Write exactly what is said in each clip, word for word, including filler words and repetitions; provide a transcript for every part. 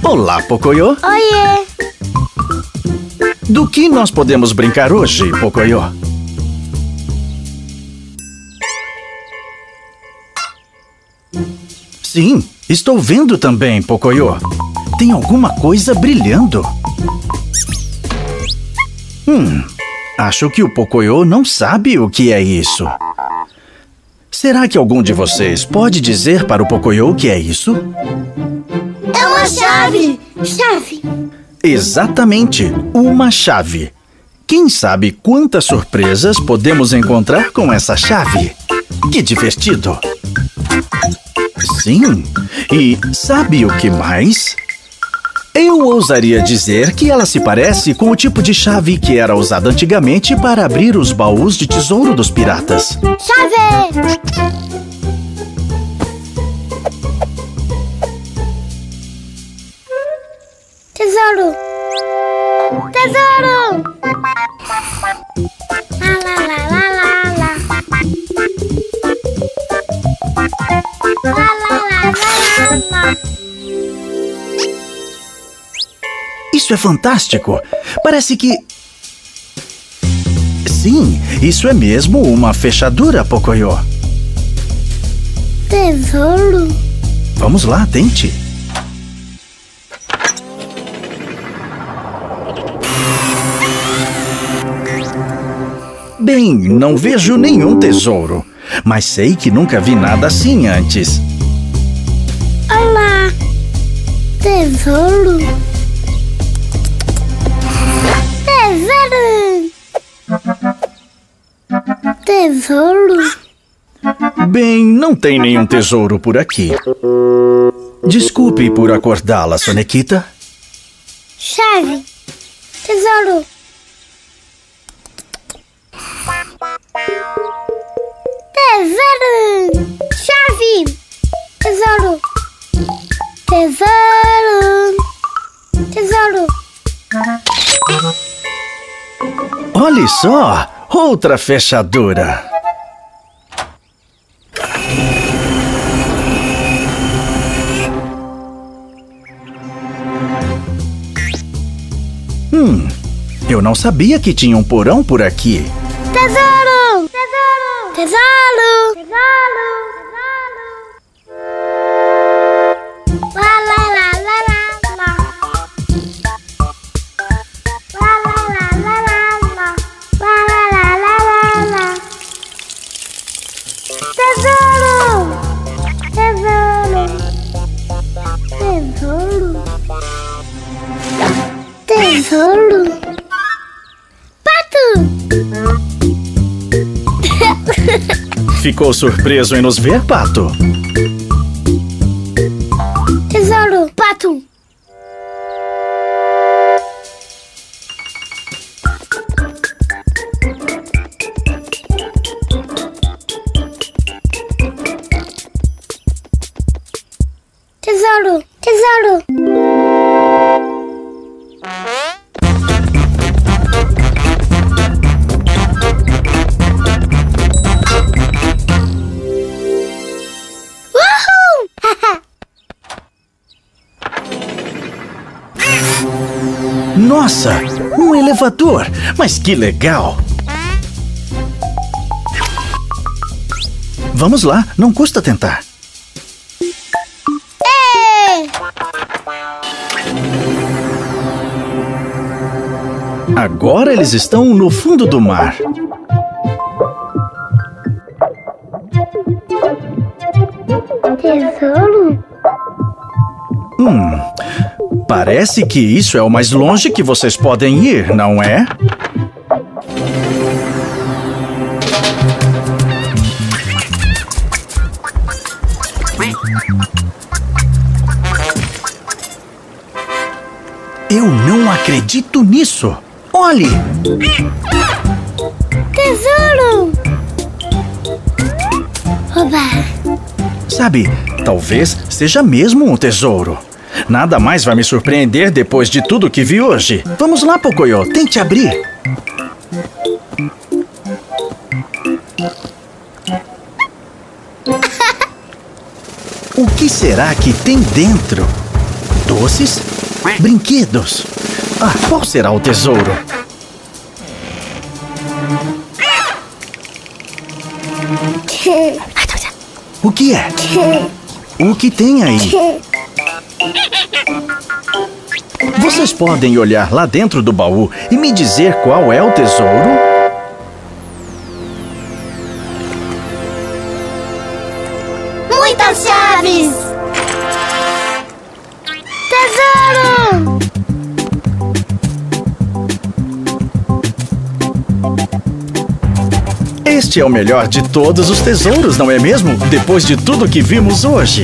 Olá, Pocoyo. Oiê! Do que nós podemos brincar hoje, Pocoyo? Sim, estou vendo também, Pocoyo. Tem alguma coisa brilhando. Hum, acho que o Pocoyo não sabe o que é isso. Será que algum de vocês pode dizer para o Pocoyo o que é isso? É uma chave! Chave! Exatamente, uma chave. Quem sabe quantas surpresas podemos encontrar com essa chave? Que divertido! Sim, e sabe o que mais? Eu ousaria dizer que ela se parece com o tipo de chave que era usada antigamente para abrir os baús de tesouro dos piratas. Chave! Tesouro! Tesouro! Lá, lá, lá, lá, lá, lá. Lá, lá, lá, lá, lá. Isso é fantástico! Parece que... Sim, isso é mesmo uma fechadura, Pocoyo. Tesouro? Vamos lá, tente. Bem, não vejo nenhum tesouro, mas sei que nunca vi nada assim antes. Olá! Tesouro? Tesouro! Tesouro? Bem, não tem nenhum tesouro por aqui. Desculpe por acordá-la, Sonequita. Chave! Tesouro! Tesouro! Chave! Tesouro! Tesouro! Tesouro! Olhe só! Outra fechadura! Hum, eu não sabia que tinha um porão por aqui. Tesouro! Tesouro! Tesouro! Tesouro! Lá, lá, lá, lá, lá, lá. Lá, lá, lá, lá, lá, lá. Lá, lá, lá, lá, lá, lá. Tesouro! Tesouro! Tesouro! Tesouro! Pato! Ficou surpreso em nos ver, Pato? Tesouro! Pato! Tesouro! Tesouro! Nossa, um elevador! Mas que legal! Vamos lá, não custa tentar. Ei! Agora eles estão no fundo do mar. Tesouro? Hum, parece que isso é o mais longe que vocês podem ir, não é? Eu não acredito nisso! Olhe! Tesouro! Oba! Sabe, talvez seja mesmo um tesouro. Nada mais vai me surpreender depois de tudo que vi hoje. Vamos lá, Pocoyo, tente abrir. O que será que tem dentro? Doces? Brinquedos. Ah, qual será o tesouro? O que é? O que tem aí? Vocês podem olhar lá dentro do baú e me dizer qual é o tesouro? Muitas chaves! Tesouro! Este é o melhor de todos os tesouros, não é mesmo? Depois de tudo que vimos hoje.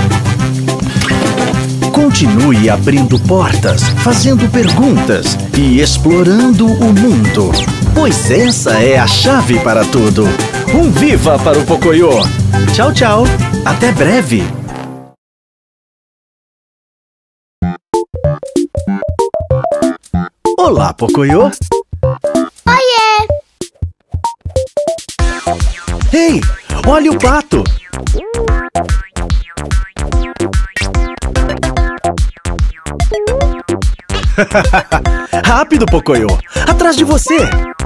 Continue abrindo portas, fazendo perguntas e explorando o mundo. Pois essa é a chave para tudo. Um viva para o Pocoyo! Tchau, tchau! Até breve! Olá, Pocoyo! Oiê! Ei, olha o pato! Rápido, Pocoyo! Atrás de você!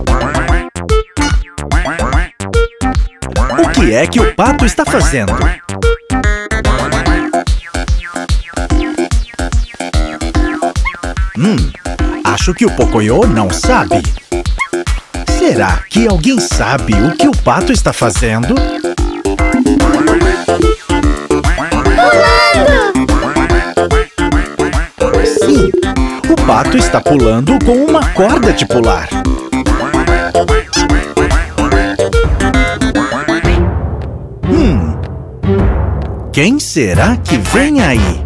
O que é que o pato está fazendo? Hum, acho que o Pocoyo não sabe. Será que alguém sabe o que o pato está fazendo? Sim, o pato está pulando com uma corda de pular. Hum, quem será que vem aí?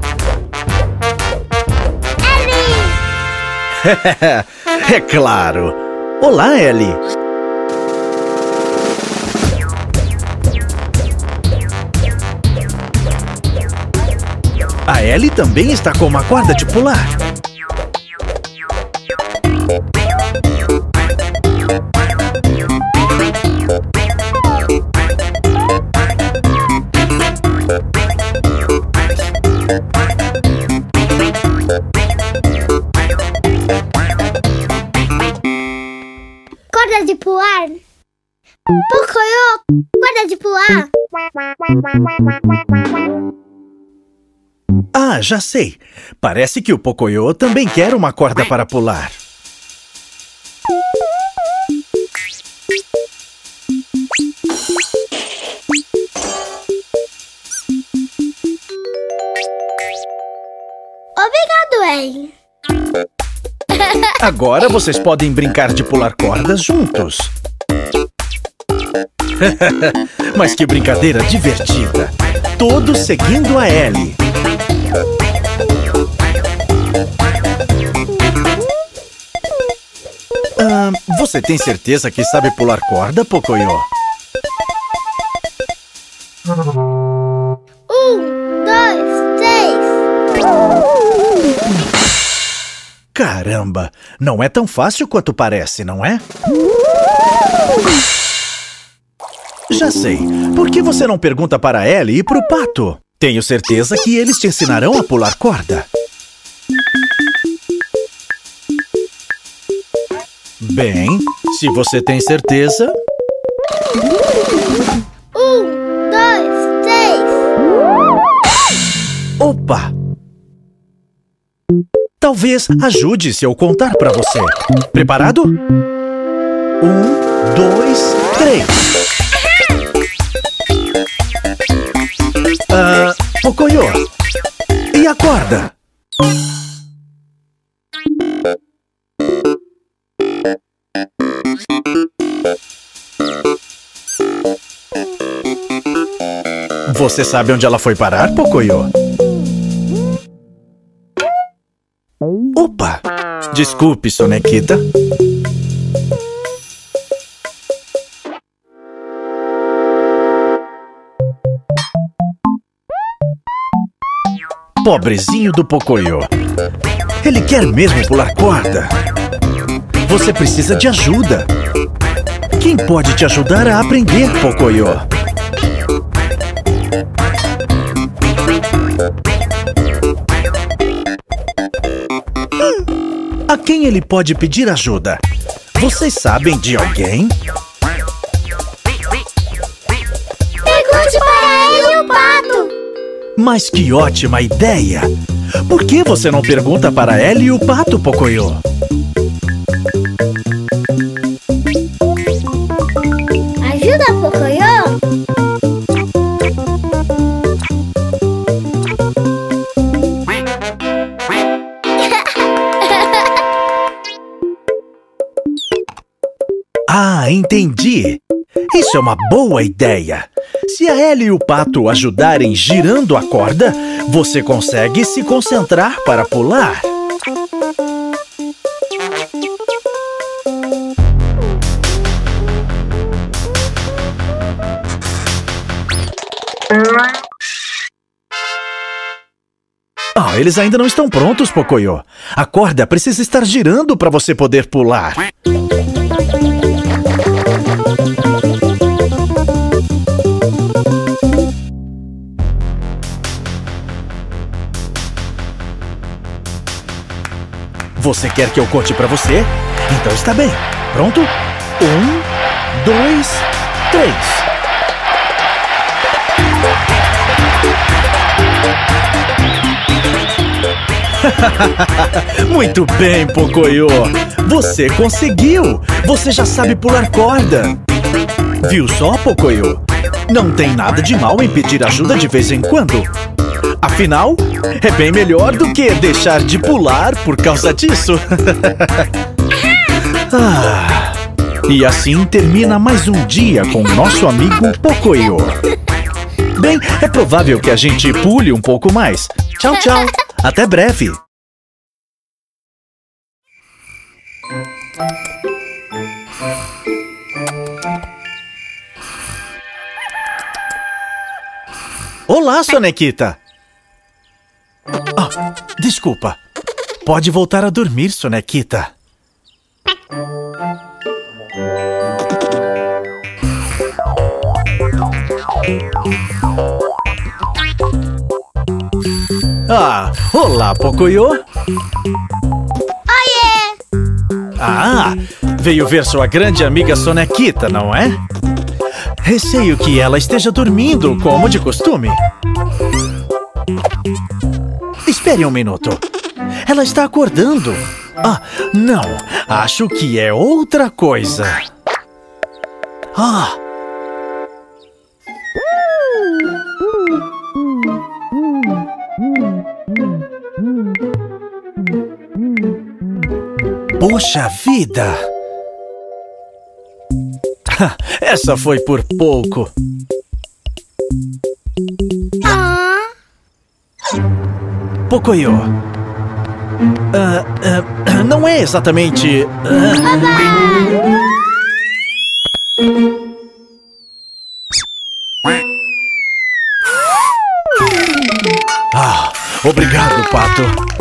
É claro! Olá, Ellie! A Ellie também está com uma corda de pular. Corda de pular? Pocoyo, corda de pular? Ah, já sei. Parece que o Pocoyo também quer uma corda para pular. Obrigado, Ellie. Agora vocês podem brincar de pular cordas juntos. Mas que brincadeira divertida! Todos seguindo a Ellie. Ah, você tem certeza que sabe pular corda, Pocoyo? Um, dois, três. Caramba! Não é tão fácil quanto parece, não é? Já sei. Por que você não pergunta para a Ellie e para o pato? Tenho certeza que eles te ensinarão a pular corda. Bem, se você tem certeza... Um, dois, três. Opa! Talvez ajude se eu contar para você. Preparado? Um, dois, três. Ah, Pocoyo, e a corda? Você sabe onde ela foi parar, Pocoyo? Opa! Desculpe, sonequita. Pobrezinho do Pocoyo. Ele quer mesmo pular corda. Você precisa de ajuda. Quem pode te ajudar a aprender, Pocoyo? A quem ele pode pedir ajuda? Vocês sabem de alguém? Pergunte para ele, o pato. Mas que ótima ideia! Por que você não pergunta para ela e o pato, Pocoyo? Ajuda, Pocoyo. Ah, entendi! Isso é uma boa ideia! Se a Ellie e o pato ajudarem girando a corda, você consegue se concentrar para pular. Ah, eles ainda não estão prontos, Pocoyo. A corda precisa estar girando para você poder pular. Você quer que eu conte pra você? Então está bem. Pronto? Um, dois, três. Muito bem, Pocoyo. Você conseguiu. Você já sabe pular corda. Viu só, Pocoyo? Não tem nada de mal em pedir ajuda de vez em quando. Afinal, é bem melhor do que deixar de pular por causa disso. Ah, e assim termina mais um dia com nosso amigo Pocoyo. Bem, é provável que a gente pule um pouco mais. Tchau, tchau. Até breve. Olá, Sonequita. Ah, desculpa. Pode voltar a dormir, Sonequita. Ah, olá, Pocoyo. Oiê! Ah, veio ver sua grande amiga Sonequita, não é? Receio que ela esteja dormindo, como de costume. Espere um minuto. Ela está acordando. Ah, não. Acho que é outra coisa. Ah. Poxa vida! Essa foi por pouco. Ah. Pocoyo. Uh, uh, não é exatamente... Uh... Ah, obrigado, Pato.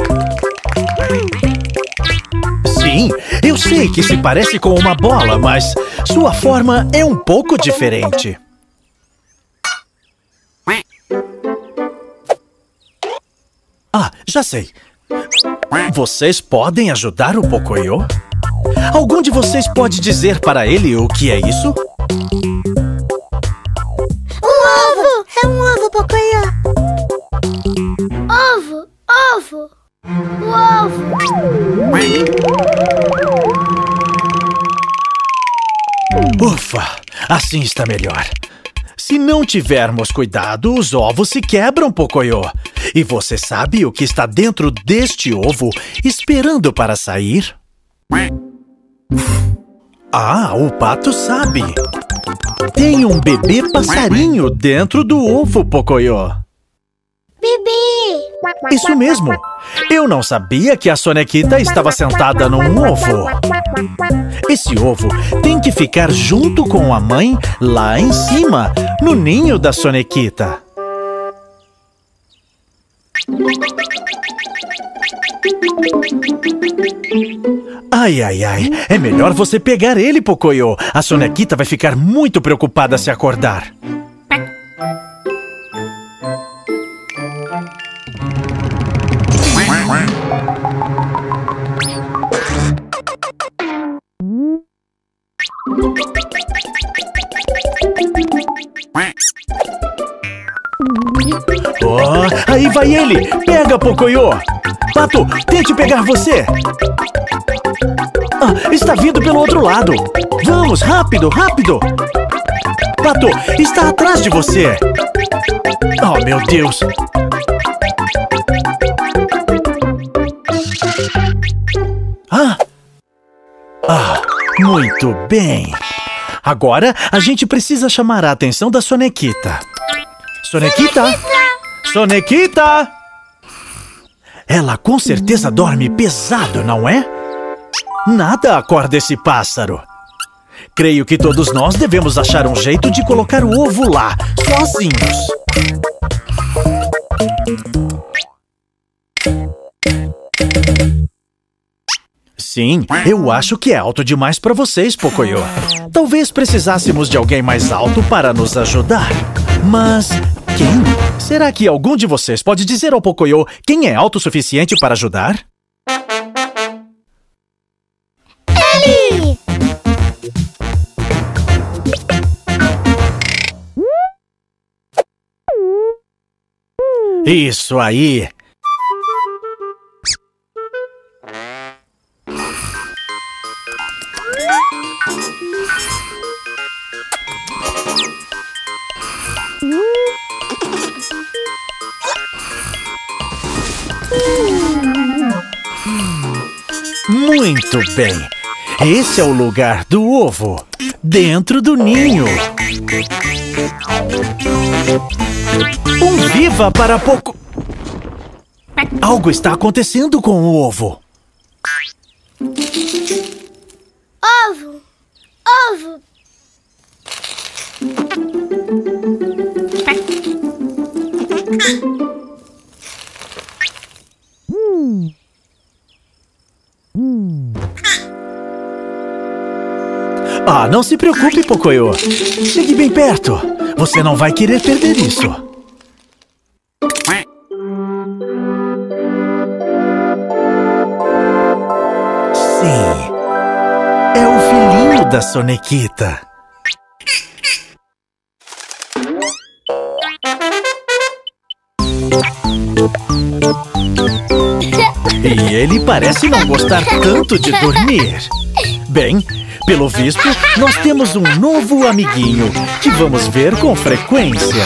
Sim, eu sei que se parece com uma bola, mas sua forma é um pouco diferente. Ah, já sei. Vocês podem ajudar o Pocoyo? Algum de vocês pode dizer para ele o que é isso? Um ovo! É um ovo, Pocoyo. Ovo, ovo. O ovo. Ufa, assim está melhor. Se não tivermos cuidado, os ovos se quebram, Pocoyo. E você sabe o que está dentro deste ovo esperando para sair? Ah, o pato sabe. Tem um bebê passarinho dentro do ovo, Pocoyo. Bebê! Isso mesmo. Eu não sabia que a Sonequita estava sentada num ovo. Esse ovo tem que ficar junto com a mãe lá em cima, no ninho da Sonequita. Ai, ai, ai. É melhor você pegar ele, Pocoyo. A Sonequita vai ficar muito preocupada se acordar. Oh, aí vai ele! Pega, Pocoyo! Pato, tente pegar você! Ah, está vindo pelo outro lado! Vamos, rápido, rápido! Pato, está atrás de você! Oh, meu Deus! Ah! Ah, muito bem! Agora a gente precisa chamar a atenção da Sonequita. Sonequita! Sonequita! Ela com certeza dorme pesado, não é? Nada acorda esse pássaro. Creio que todos nós devemos achar um jeito de colocar o ovo lá, sozinhos. Sim, eu acho que é alto demais para vocês, Pocoyo. Talvez precisássemos de alguém mais alto para nos ajudar. Mas quem? Será que algum de vocês pode dizer ao Pocoyo quem é alto o suficiente para ajudar? Ele! Isso aí! Muito bem! Esse é o lugar do ovo, dentro do ninho. Um viva para Poco... Algo está acontecendo com o ovo. Ovo! Ovo! Ah, não se preocupe, Pocoyo. Chegue bem perto. Você não vai querer perder isso. Sim. É o filhinho da Sonequita. E ele parece não gostar tanto de dormir. Bem, pelo visto, nós temos um novo amiguinho que vamos ver com frequência.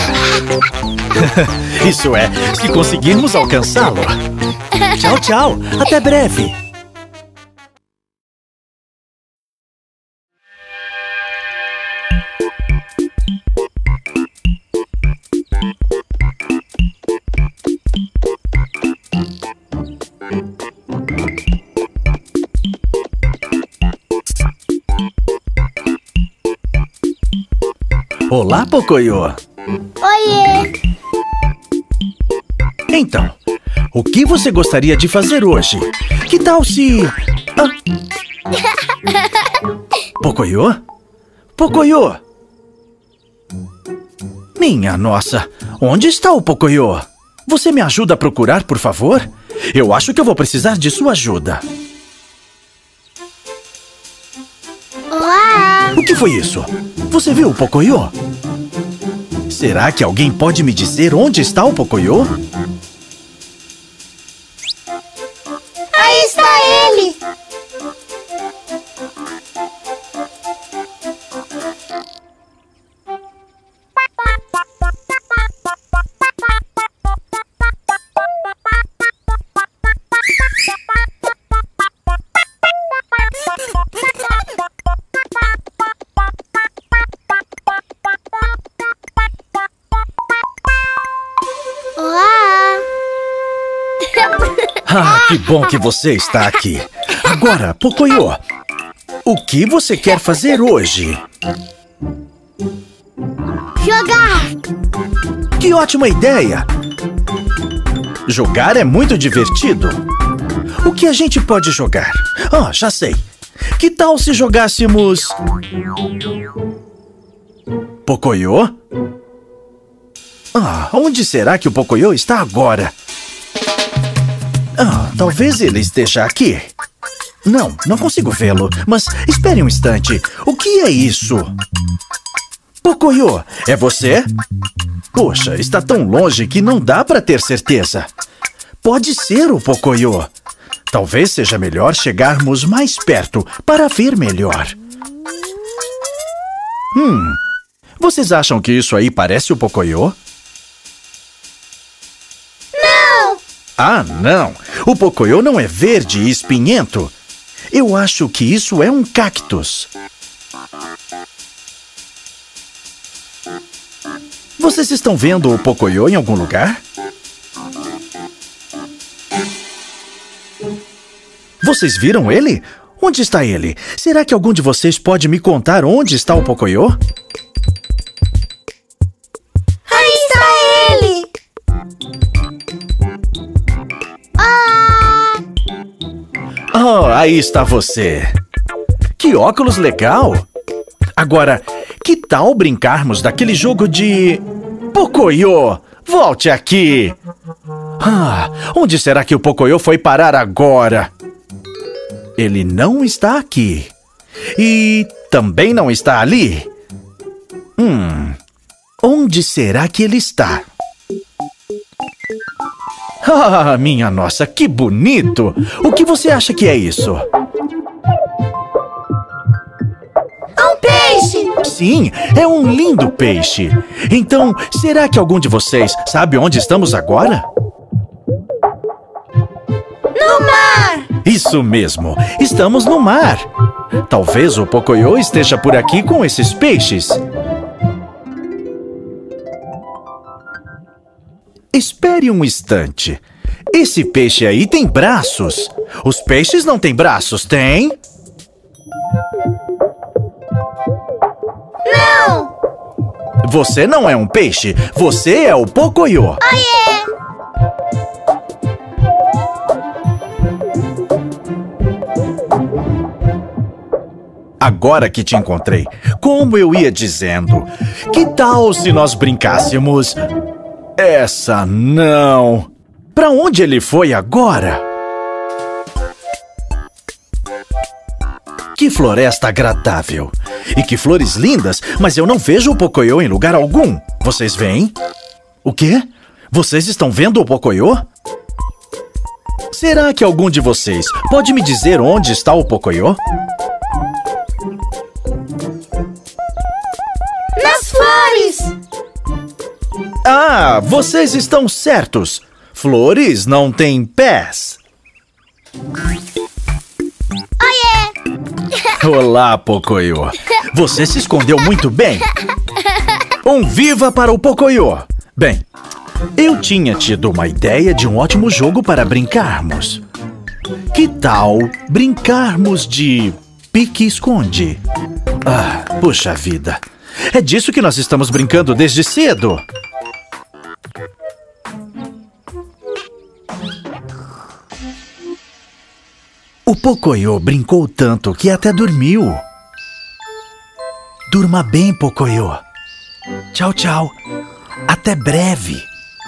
Isso é, se conseguirmos alcançá-lo. Tchau, tchau. Até breve. Olá, Pocoyo. Oiê! Então, o que você gostaria de fazer hoje? Que tal se... Ah. Pocoyo? Pocoyo! Minha nossa, onde está o Pocoyo? Você me ajuda a procurar, por favor? Eu acho que eu vou precisar de sua ajuda. Olá! O que foi isso? Você viu o Pocoyo? Será que alguém pode me dizer onde está o Pocoyo? Aí está ele! Ah, que bom que você está aqui. Agora, Pocoyo, o que você quer fazer hoje? Jogar! Que ótima ideia! Jogar é muito divertido. O que a gente pode jogar? Ah, já sei. Que tal se jogássemos... Pocoyo? Ah, onde será que o Pocoyo está agora? Ah, talvez ele esteja aqui. Não, não consigo vê-lo. Mas espere um instante. O que é isso? Pocoyo, é você? Poxa, está tão longe que não dá para ter certeza. Pode ser o Pocoyo. Talvez seja melhor chegarmos mais perto para ver melhor. Hum, vocês acham que isso aí parece o Pocoyo? Não! Ah, não! O Pocoyo não é verde e espinhento. Eu acho que isso é um cactus. Vocês estão vendo o Pocoyo em algum lugar? Vocês viram ele? Onde está ele? Será que algum de vocês pode me contar onde está o Pocoyo? Aí está ele! Ah! Oh, aí está você. Que óculos legal! Agora, que tal brincarmos daquele jogo de... Pocoyo, volte aqui! Ah, onde será que o Pocoyo foi parar agora? Ele não está aqui. E também não está ali. Hum, onde será que ele está? Ah, minha nossa, que bonito! O que você acha que é isso? É um peixe! Sim, é um lindo peixe. Então, será que algum de vocês sabe onde estamos agora? No mar! Isso mesmo, estamos no mar. Talvez o Pocoyo esteja por aqui com esses peixes. Espere um instante. Esse peixe aí tem braços. Os peixes não têm braços, tem? Não! Você não é um peixe, você é o Pocoyo. Oiê! Agora que te encontrei, como eu ia dizendo, que tal se nós brincássemos? Essa não! Pra onde ele foi agora? Que floresta agradável! E que flores lindas, mas eu não vejo o Pocoyo em lugar algum. Vocês veem? O quê? Vocês estão vendo o Pocoyo? Será que algum de vocês pode me dizer onde está o Pocoyo? Nas flores! Ah, vocês estão certos. Flores não têm pés. Oiê! Olá, Pocoyo. Você se escondeu muito bem. Um viva para o Pocoyo. Bem, eu tinha tido uma ideia de um ótimo jogo para brincarmos. Que tal brincarmos de pique-esconde? Ah, puxa vida. É disso que nós estamos brincando desde cedo. O Pocoyo brincou tanto que até dormiu. Durma bem, Pocoyo. Tchau, tchau. Até breve.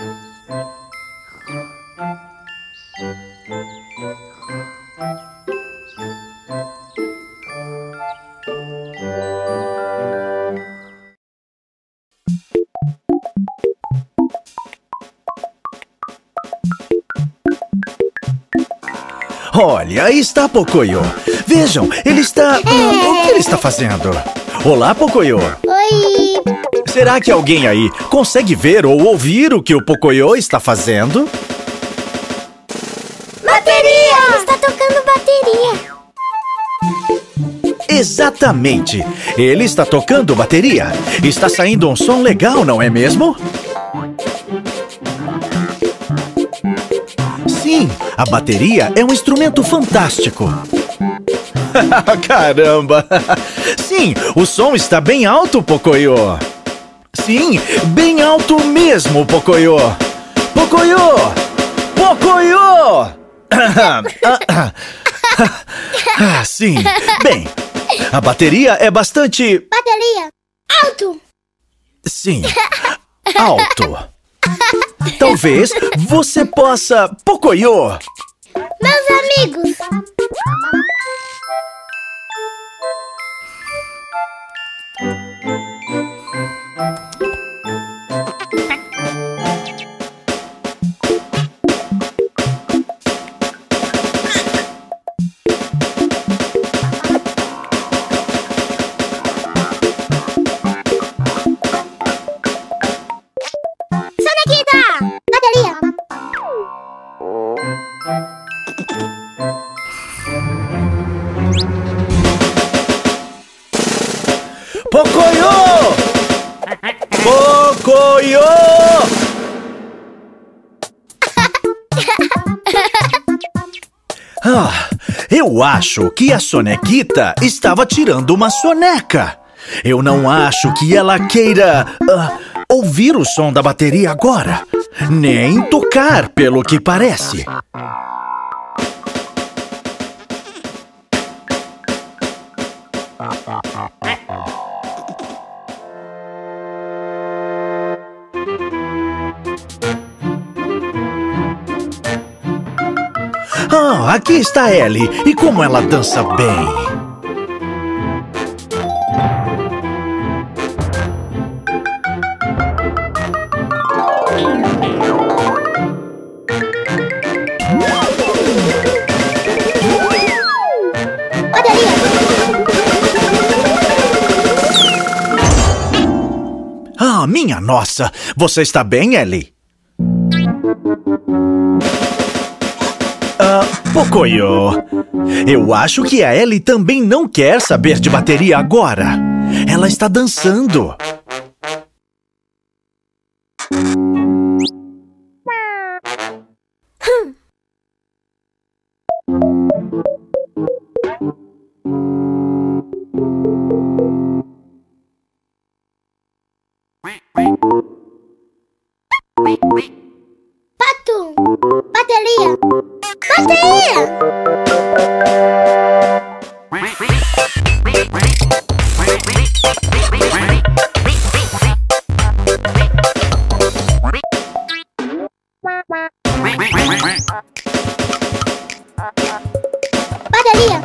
Olha, aí está Pocoyo. Vejam, ele está... Ah, o que ele está fazendo? Olá, Pocoyo. Oi! Será que alguém aí consegue ver ou ouvir o que o Pocoyo está fazendo? Bateria! Está tocando bateria. Exatamente. Ele está tocando bateria. Está saindo um som legal, não é mesmo? Sim, a bateria é um instrumento fantástico. Caramba! Sim, o som está bem alto, Pocoyo. Sim, bem alto mesmo, Pocoyo. Pocoyo! Pocoyo! Ah, sim. Bem, a bateria é bastante... Bateria! Alto! Sim, alto. Talvez você possa... Pocoyo! Meus amigos! Pocoyo! Ah, eu acho que a sonequita estava tirando uma soneca. Eu não acho que ela queira uh, ouvir o som da bateria agora, nem tocar, pelo que parece. Ah, aqui está Ellie. E como ela dança bem. Ah, minha nossa! Você está bem, Ellie? Ah, Pocoyo, eu acho que a Ellie também não quer saber de bateria agora. Ela está dançando. Pato! Bateria! Bateria! Bateria!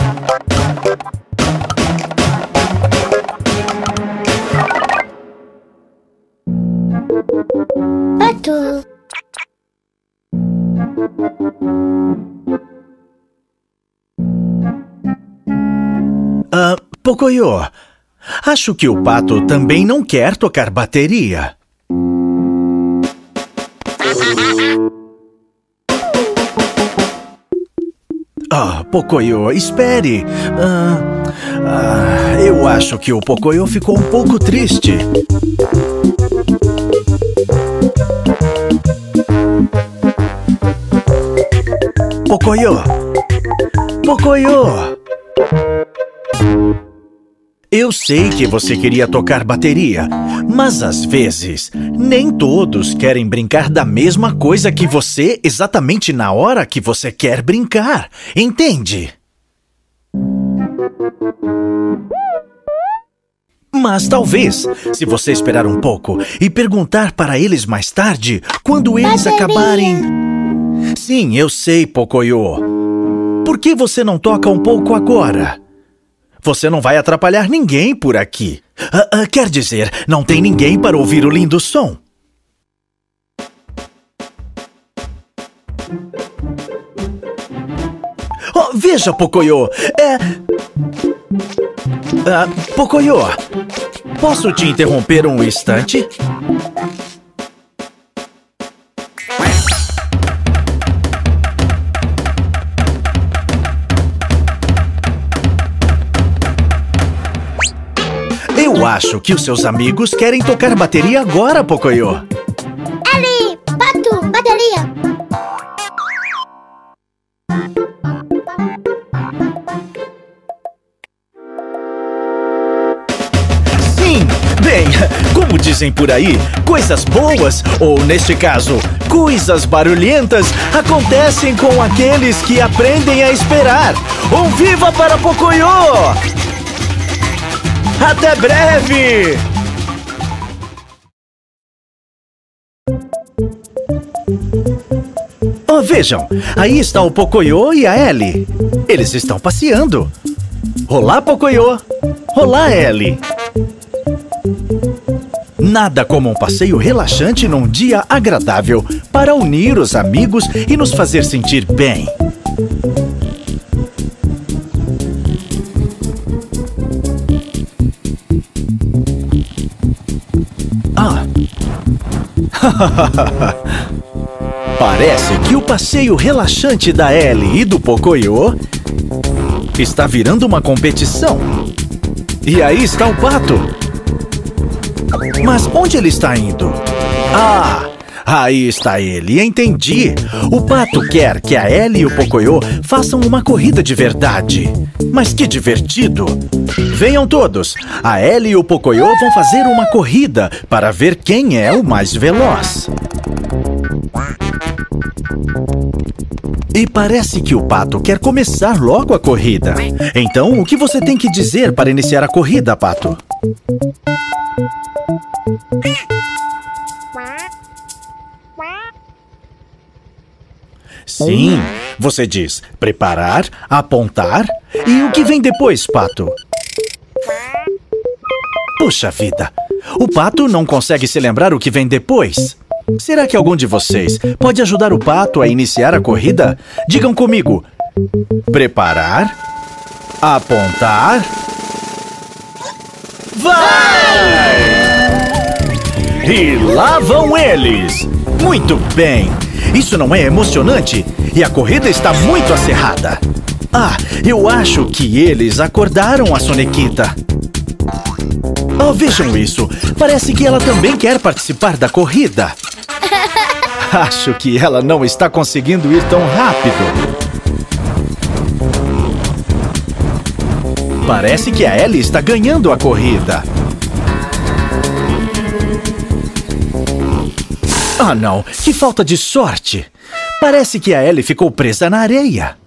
Pato! Ah, Pocoyo, acho que o pato também não quer tocar bateria. Ah, Pocoyo, espere. Ah, ah, eu acho que o Pocoyo ficou um pouco triste. Pocoyo! Pocoyo! Eu sei que você queria tocar bateria, mas às vezes nem todos querem brincar da mesma coisa que você exatamente na hora que você quer brincar, entende? Mas talvez, se você esperar um pouco e perguntar para eles mais tarde, quando eles Bateria. acabarem... Sim, eu sei, Pocoyo. Por que você não toca um pouco agora? Você não vai atrapalhar ninguém por aqui. Ah, ah, quer dizer, não tem ninguém para ouvir o lindo som. Oh, veja, Pocoyo. É... Ah, Pocoyo, posso te interromper um instante? Eu acho que os seus amigos querem tocar bateria agora, Pocoyo. Ellie! Pato! Bateria! Sim! Bem, como dizem por aí, coisas boas, ou neste caso, coisas barulhentas, acontecem com aqueles que aprendem a esperar. Um viva para Pocoyo! Até breve! Oh, vejam, aí está o Pocoyo e a Ellie. Eles estão passeando. Olá, Pocoyo. Olá, Ellie. Nada como um passeio relaxante num dia agradável para unir os amigos e nos fazer sentir bem. Ah! Parece que o passeio relaxante da Ellie e do Pocoyo está virando uma competição. E aí está o pato. Mas onde ele está indo? Ah, aí está ele, entendi. O Pato quer que a Ellie e o Pocoyo façam uma corrida de verdade. Mas que divertido! Venham todos, a Ellie e o Pocoyo vão fazer uma corrida para ver quem é o mais veloz. E parece que o Pato quer começar logo a corrida. Então, o que você tem que dizer para iniciar a corrida, Pato? Sim, você diz preparar, apontar e o que vem depois, Pato? Puxa vida, o Pato não consegue se lembrar o que vem depois. Será que algum de vocês pode ajudar o Pato a iniciar a corrida? Digam comigo. Preparar, apontar... Vai! E lá vão eles! Muito bem! Isso não é emocionante? E a corrida está muito acirrada. Ah, eu acho que eles acordaram a Sonequita. Oh, vejam isso. Parece que ela também quer participar da corrida. Acho que ela não está conseguindo ir tão rápido. Parece que a Ellie está ganhando a corrida. Ah, não. Que falta de sorte. Parece que a Ellie ficou presa na areia.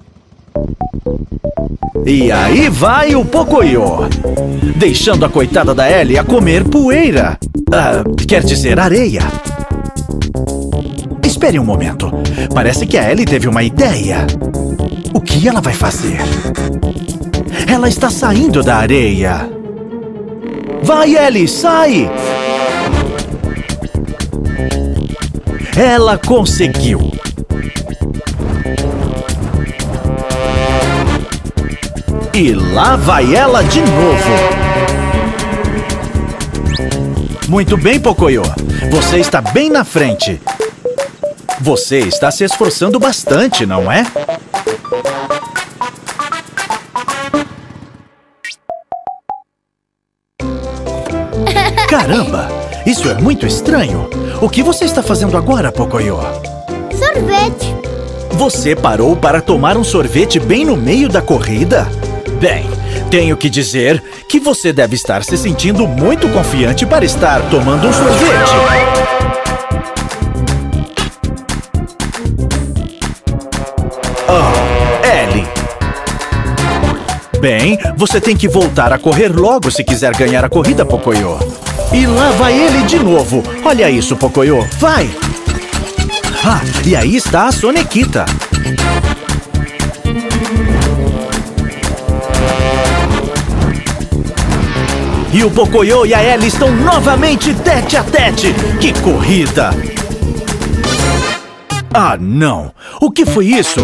E aí vai o Pocoyo, deixando a coitada da Ellie a comer poeira. Ah, quer dizer areia. Espere um momento. Parece que a Ellie teve uma ideia. O que ela vai fazer? Ela está saindo da areia. Vai, Ellie, sai! Ela conseguiu. E lá vai ela de novo. Muito bem, Pocoyo. Você está bem na frente. Você está se esforçando bastante, não é? Caramba! Isso é muito estranho. O que você está fazendo agora, Pocoyo? Sorvete. Você parou para tomar um sorvete bem no meio da corrida? Bem, tenho que dizer que você deve estar se sentindo muito confiante para estar tomando um sorvete. Oh, Ellie. Bem, você tem que voltar a correr logo se quiser ganhar a corrida, Pocoyo. E lá vai ele de novo. Olha isso, Pocoyo. Vai! Ah, e aí está a Sonequita. E o Pocoyo e a Ellie estão novamente tete a tete. Que corrida! Ah, não! O que foi isso?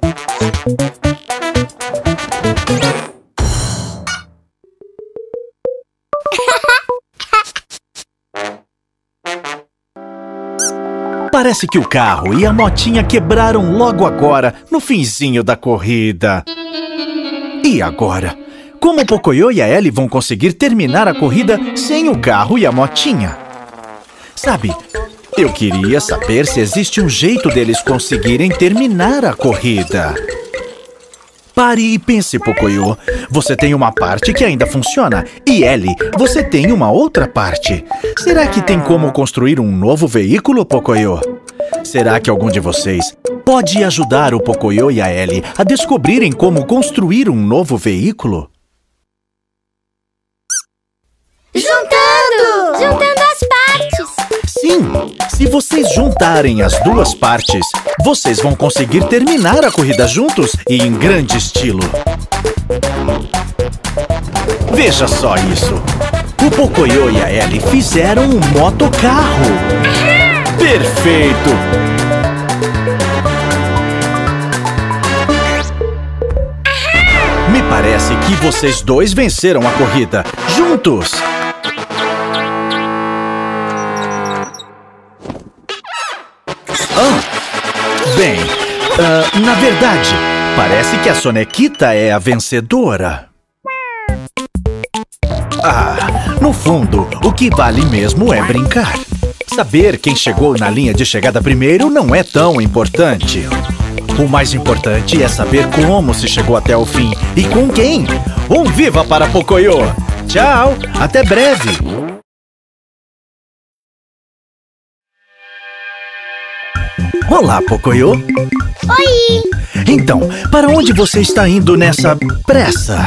Parece que o carro e a motinha quebraram logo agora, no finzinho da corrida. E agora? Como o Pocoyo e a Ellie vão conseguir terminar a corrida sem o carro e a motinha? Sabe, eu queria saber se existe um jeito deles conseguirem terminar a corrida. Pare e pense, Pocoyo. Você tem uma parte que ainda funciona. E Ellie, você tem uma outra parte. Será que tem como construir um novo veículo, Pocoyo? Será que algum de vocês pode ajudar o Pocoyo e a Ellie a descobrirem como construir um novo veículo? Juntando! Juntando as partes! Sim! Se vocês juntarem as duas partes, vocês vão conseguir terminar a corrida juntos e em grande estilo. Veja só isso! O Pocoyo e a Ellie fizeram um motocarro! Perfeito! Me parece que vocês dois venceram a corrida, juntos! Ah, bem, uh, na verdade, parece que a Sonequita é a vencedora. Ah, no fundo, o que vale mesmo é brincar. Saber quem chegou na linha de chegada primeiro não é tão importante. O mais importante é saber como se chegou até o fim e com quem. Um viva para Pocoyo! Tchau, até breve! Olá, Pocoyo! Oi! Então, para onde você está indo nessa pressa?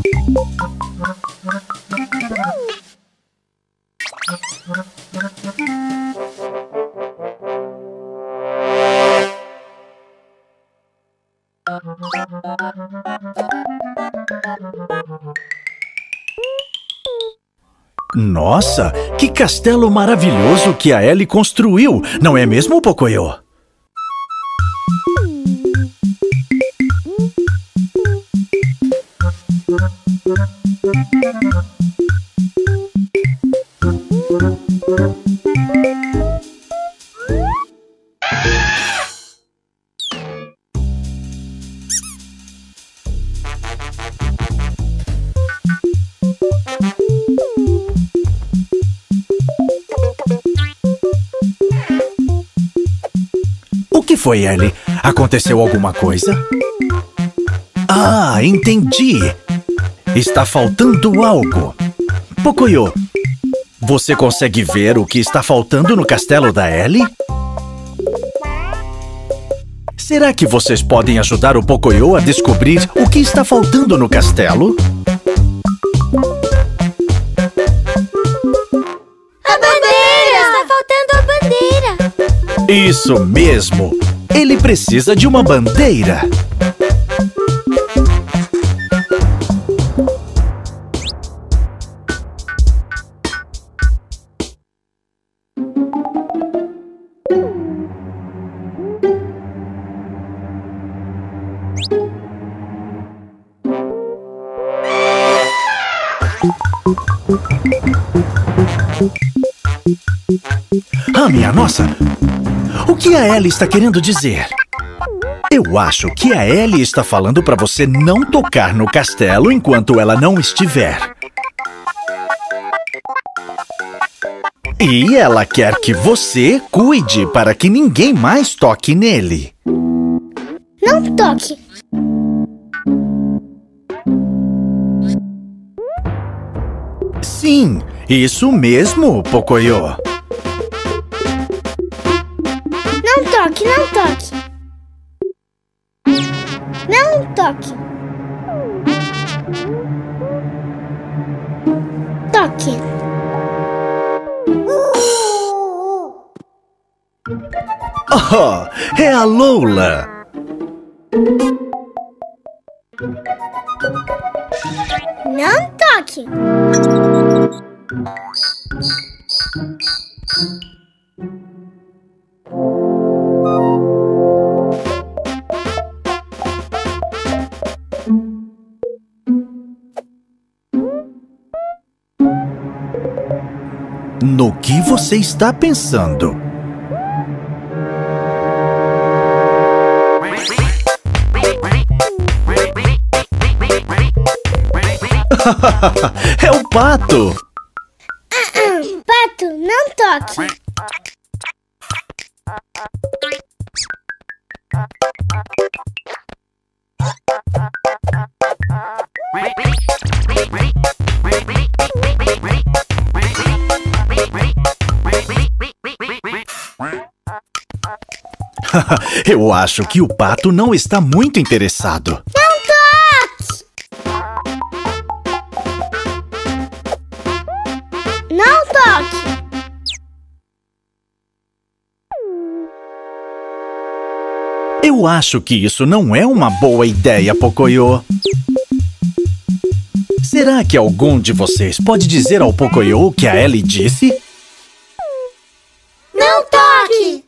Nossa, que castelo maravilhoso que a Ellie construiu, não é mesmo, Pocoyo? O que foi, Ellie? Aconteceu alguma coisa? Ah, entendi! Está faltando algo. Pocoyo, você consegue ver o que está faltando no castelo da Ellie? Será que vocês podem ajudar o Pocoyo a descobrir o que está faltando no castelo? A bandeira! Está faltando a bandeira! Isso mesmo! Ele precisa de uma bandeira! Ah, minha nossa! O que a Ellie está querendo dizer? Eu acho que a Ellie está falando para você não tocar no castelo enquanto ela não estiver. E ela quer que você cuide para que ninguém mais toque nele. Não toque! Sim, isso mesmo, Pocoyo. Não toque, não toque! Não toque! Toque! Oh, é a Lola! Não toque! No que você está pensando? É o pato! Pato, não toque! Eu acho que o pato não está muito interessado. Não toque! Não toque! Eu acho que isso não é uma boa ideia, Pocoyo. Será que algum de vocês pode dizer ao Pocoyo o que a Ellie disse? Não toque!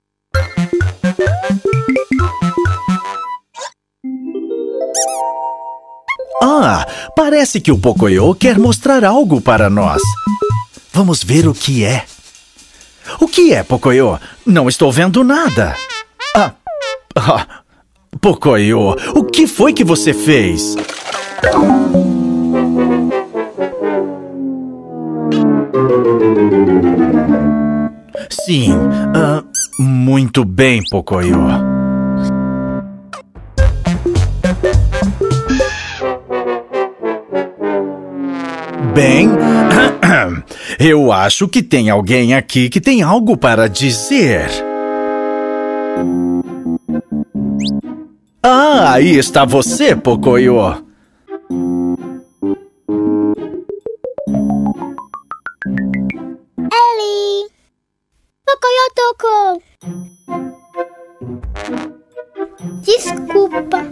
Ah, parece que o Pocoyo quer mostrar algo para nós. Vamos ver o que é. O que é, Pocoyo? Não estou vendo nada. Ah, ah, Pocoyo, o que foi que você fez? Sim, uh, muito bem, Pocoyo. Bem, eu acho que tem alguém aqui que tem algo para dizer. Ah, aí está você, Pocoyo. Ellie! Pocoyo tocou. Desculpa.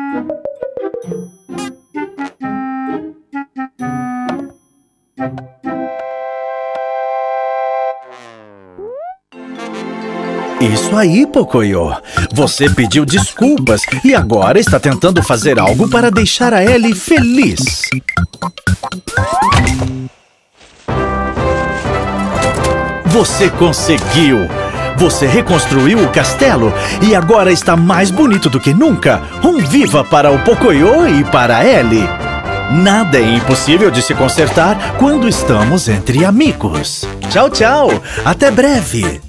Isso aí, Pocoyo. Você pediu desculpas e agora está tentando fazer algo para deixar a Ellie feliz. Você conseguiu! Você reconstruiu o castelo e agora está mais bonito do que nunca. Um viva para o Pocoyo e para a Ellie. Nada é impossível de se consertar quando estamos entre amigos. Tchau, tchau! Até breve!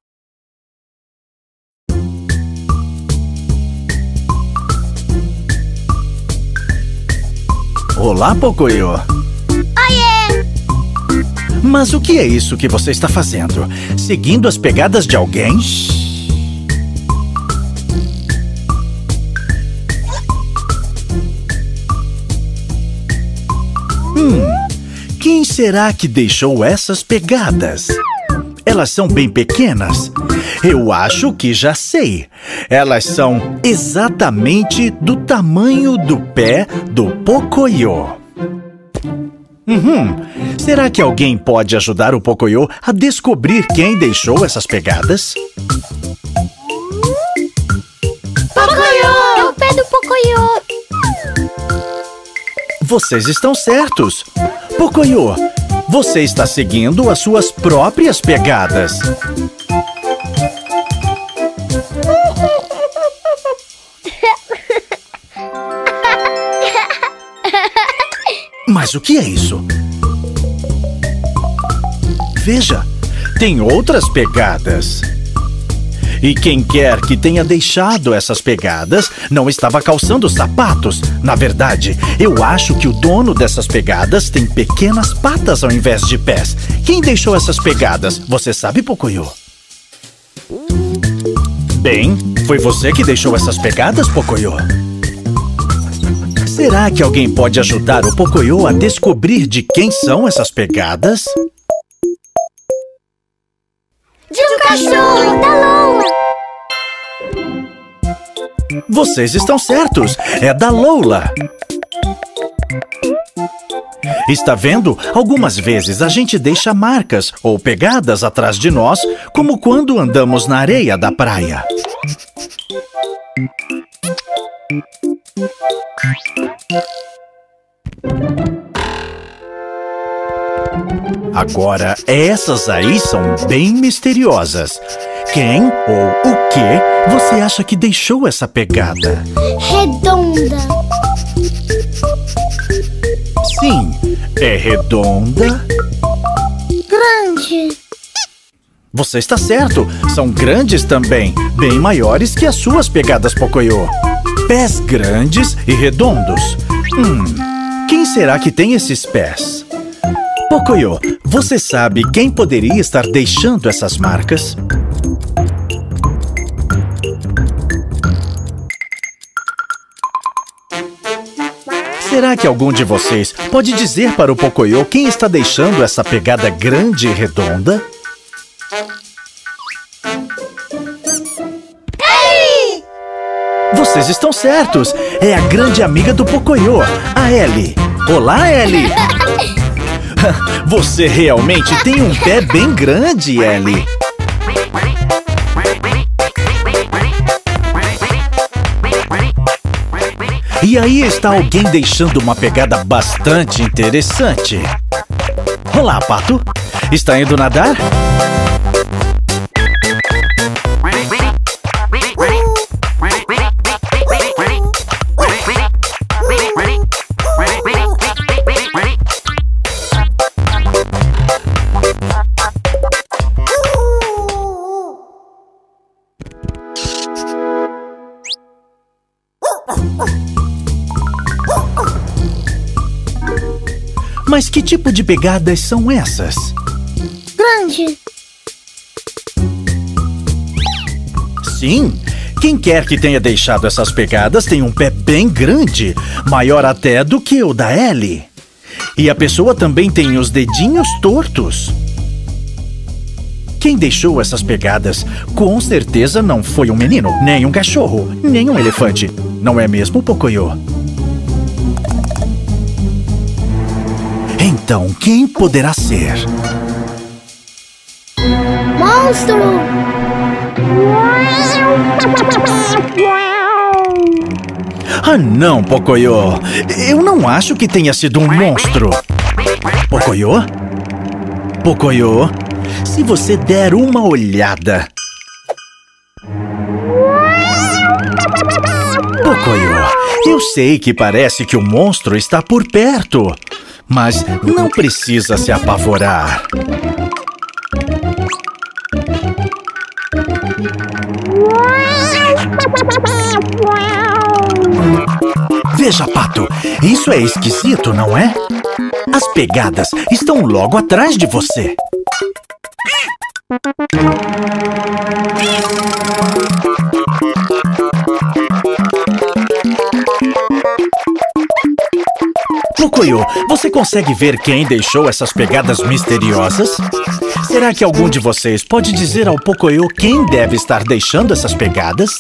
Olá, Pocoyo. Oiê! Mas o que é isso que você está fazendo? Seguindo as pegadas de alguém? Hum, quem será que deixou essas pegadas? Elas são bem pequenas. Eu acho que já sei. Elas são exatamente do tamanho do pé do Pocoyo. Uhum. Será que alguém pode ajudar o Pocoyo a descobrir quem deixou essas pegadas? Pocoyo! É o pé do Pocoyo! Vocês estão certos. Pocoyo, você está seguindo as suas próprias pegadas. Mas o que é isso? Veja, tem outras pegadas. E quem quer que tenha deixado essas pegadas não estava calçando sapatos. Na verdade, eu acho que o dono dessas pegadas tem pequenas patas ao invés de pés. Quem deixou essas pegadas? Você sabe, Pocoyo? Bem, foi você que deixou essas pegadas, Pocoyo? Será que alguém pode ajudar o Pocoyo a descobrir de quem são essas pegadas? De um cachorro! Da Lola! Vocês estão certos! É da Lola! Está vendo? Algumas vezes a gente deixa marcas ou pegadas atrás de nós, como quando andamos na areia da praia. Agora, essas aí são bem misteriosas. Quem ou o que você acha que deixou essa pegada? Redonda! Sim, é redonda. Grande! Você está certo, são grandes também, bem maiores que as suas pegadas, Pocoyo. Pés grandes e redondos. Hum, quem será que tem esses pés? Pocoyo, você sabe quem poderia estar deixando essas marcas? Será que algum de vocês pode dizer para o Pocoyo quem está deixando essa pegada grande e redonda? Ellie! Vocês estão certos! É a grande amiga do Pocoyo, a Ellie. Olá, Ellie! Você realmente tem um pé bem grande, Ellie. E aí está alguém deixando uma pegada bastante interessante. Olá, Pato. Está indo nadar? Mas que tipo de pegadas são essas? Grande. Sim, quem quer que tenha deixado essas pegadas tem um pé bem grande, maior até do que o da Ellie. E a pessoa também tem os dedinhos tortos. Quem deixou essas pegadas com certeza não foi um menino, nem um cachorro, nem um elefante. Não é mesmo, Pocoyo? Então, quem poderá ser? Monstro! Ah, não, Pocoyo. Eu não acho que tenha sido um monstro. Pocoyo? Pocoyo? Se você der uma olhada... Pocoyo, eu sei que parece que o monstro está por perto, mas não precisa se apavorar. Veja, Pato, isso é esquisito, não é? As pegadas estão logo atrás de você. Pocoyo, você consegue ver quem deixou essas pegadas misteriosas? Será que algum de vocês pode dizer ao Pocoyo quem deve estar deixando essas pegadas?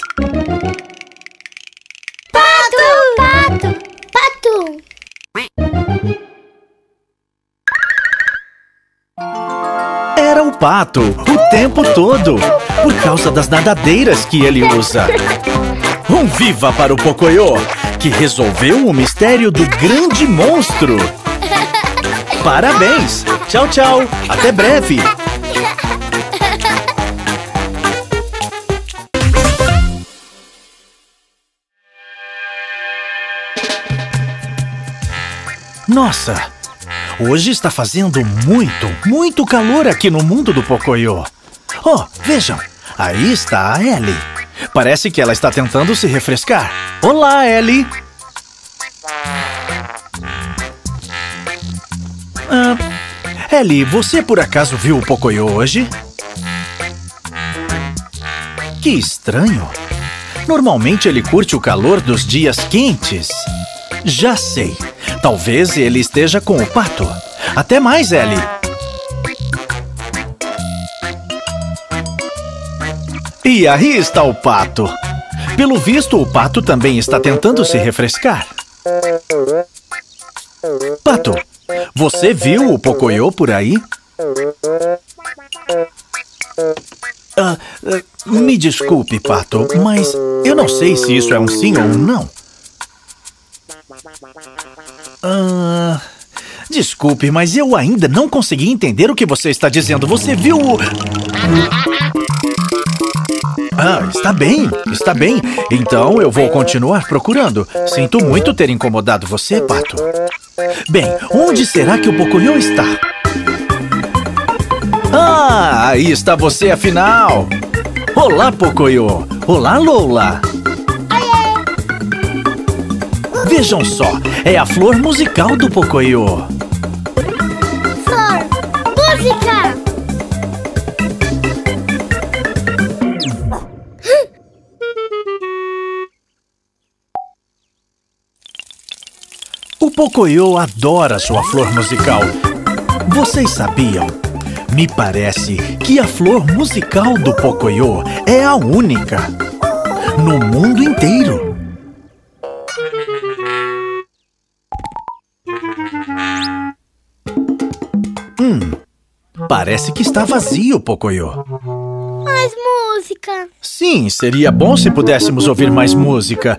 Pato! Pato! Pato! Era o Pato, o tempo todo, por causa das nadadeiras que ele usa. Um viva para o Pocoyo, que resolveu o mistério do grande monstro. Parabéns! Tchau, tchau! Até breve! Nossa! Hoje está fazendo muito, muito calor aqui no mundo do Pocoyo. Oh, vejam! Aí está a Ellie. Parece que ela está tentando se refrescar. Olá, Ellie! Ah, Ellie, você por acaso viu o Pocoyo hoje? Que estranho. Normalmente ele curte o calor dos dias quentes. Já sei. Talvez ele esteja com o Pato. Até mais, Ellie. E aí está o Pato. Pelo visto, o Pato também está tentando se refrescar. Pato, você viu o Pocoyo por aí? Ah, me desculpe, Pato, mas eu não sei se isso é um sim ou um não. Ah, desculpe, mas eu ainda não consegui entender o que você está dizendo. Você viu o... Ah, está bem, está bem. Então eu vou continuar procurando. Sinto muito ter incomodado você, Pato. Bem, onde será que o Pocoyo está? Ah, aí está você afinal. Olá, Pocoyo. Olá, Lola. Vejam só, é a flor musical do Pocoyo. Flor! Música! O Pocoyo adora sua flor musical. Vocês sabiam? Me parece que a flor musical do Pocoyo é a única no mundo inteiro. Hum, parece que está vazio, Pocoyo. Mais música! Sim, seria bom se pudéssemos ouvir mais música.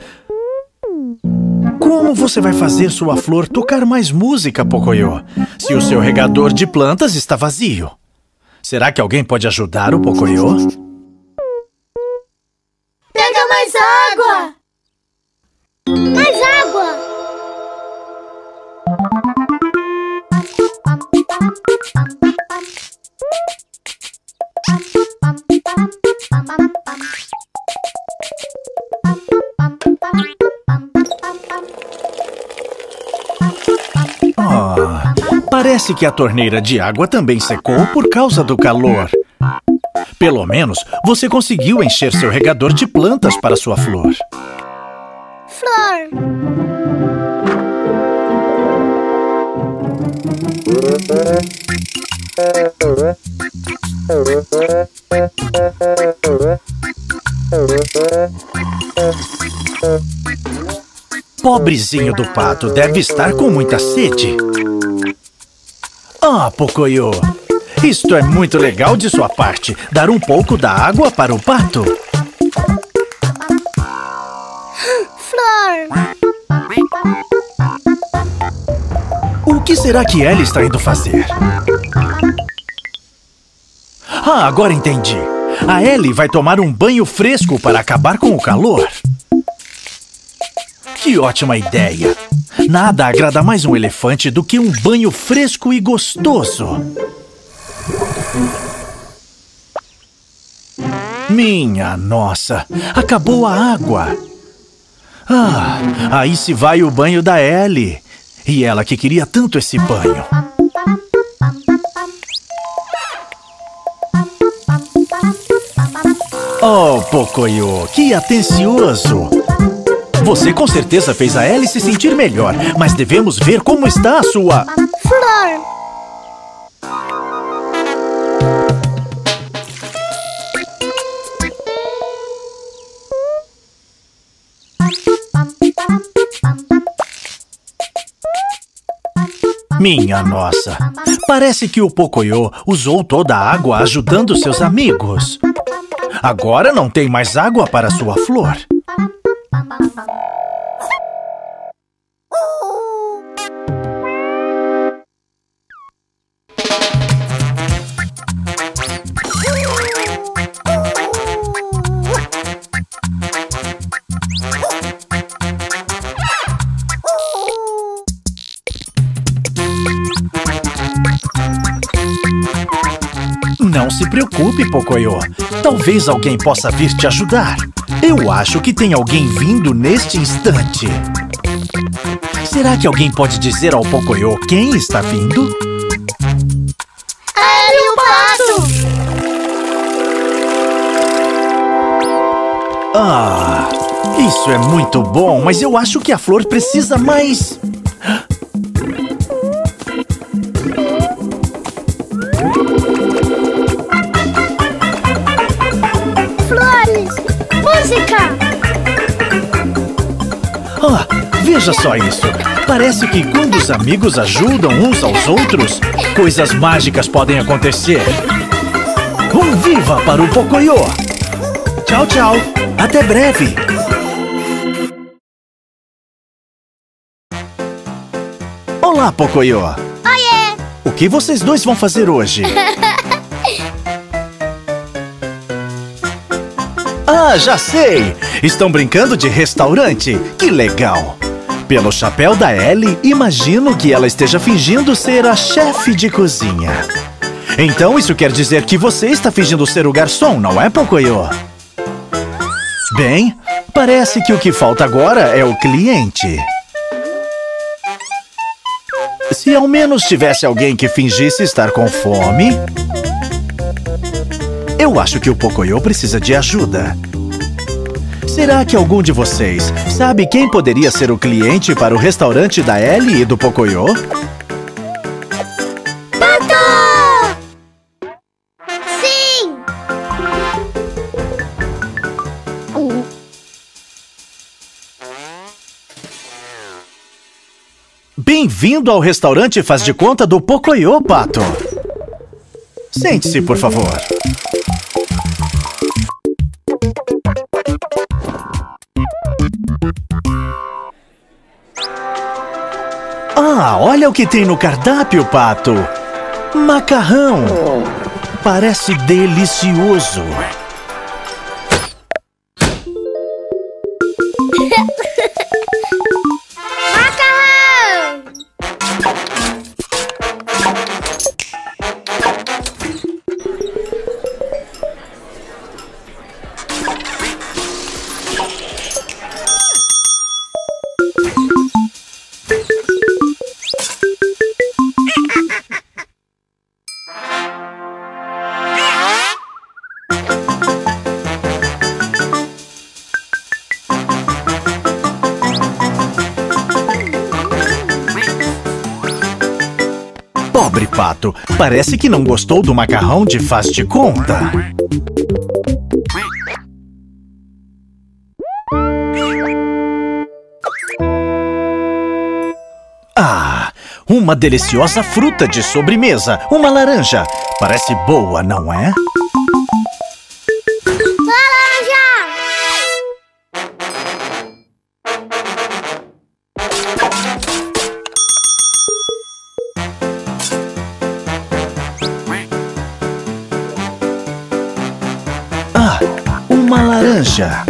Como você vai fazer sua flor tocar mais música, Pocoyo, se o seu regador de plantas está vazio? Será que alguém pode ajudar o Pocoyo? Pega mais água! Mais água! Parece que a torneira de água também secou por causa do calor. Pelo menos, você conseguiu encher seu regador de plantas para sua flor. Flor. Pobrezinho do pato, deve estar com muita sede. Ah, Pocoyo, isto é muito legal de sua parte, dar um pouco da água para o pato. Flor. O que será que Ellie está indo fazer? Ah, agora entendi. A Ellie vai tomar um banho fresco para acabar com o calor. Que ótima ideia! Nada agrada mais um elefante do que um banho fresco e gostoso. Minha nossa! Acabou a água! Ah, aí se vai o banho da Ellie. E ela que queria tanto esse banho. Oh, Pocoyo, que atencioso! Você com certeza fez a Ellie se sentir melhor, mas devemos ver como está a sua... Flor. Minha nossa! Parece que o Pocoyo usou toda a água ajudando seus amigos. Agora não tem mais água para sua flor. Não se preocupe, Pocoyo. Talvez alguém possa vir te ajudar. Eu acho que tem alguém vindo neste instante. Será que alguém pode dizer ao Pocoyo quem está vindo? Ellie, o pato! Ah, isso é muito bom, mas eu acho que a flor precisa mais... Música! Ah, veja só isso. Parece que quando os amigos ajudam uns aos outros, coisas mágicas podem acontecer. Um viva para o Pocoyo! Tchau, tchau. Até breve. Olá, Pocoyo. Oiê! O que vocês dois vão fazer hoje? Ah, já sei! Estão brincando de restaurante? Que legal! Pelo chapéu da Ellie, imagino que ela esteja fingindo ser a chefe de cozinha. Então isso quer dizer que você está fingindo ser o garçom, não é, Pocoyo? Bem, parece que o que falta agora é o cliente. Se ao menos tivesse alguém que fingisse estar com fome... Eu acho que o Pocoyo precisa de ajuda. Será que algum de vocês sabe quem poderia ser o cliente para o restaurante da Ellie e do Pocoyo? Pato! Sim! Bem-vindo ao restaurante Faz de Conta do Pocoyo, Pato. Sente-se, por favor. Ah, olha o que tem no cardápio, Pato. Macarrão. Parece delicioso. Macarrão! Pobre pato, parece que não gostou do macarrão de faz de conta. Ah, uma deliciosa fruta de sobremesa, uma laranja. Parece boa, não é? Laranja! Ah, uma laranja.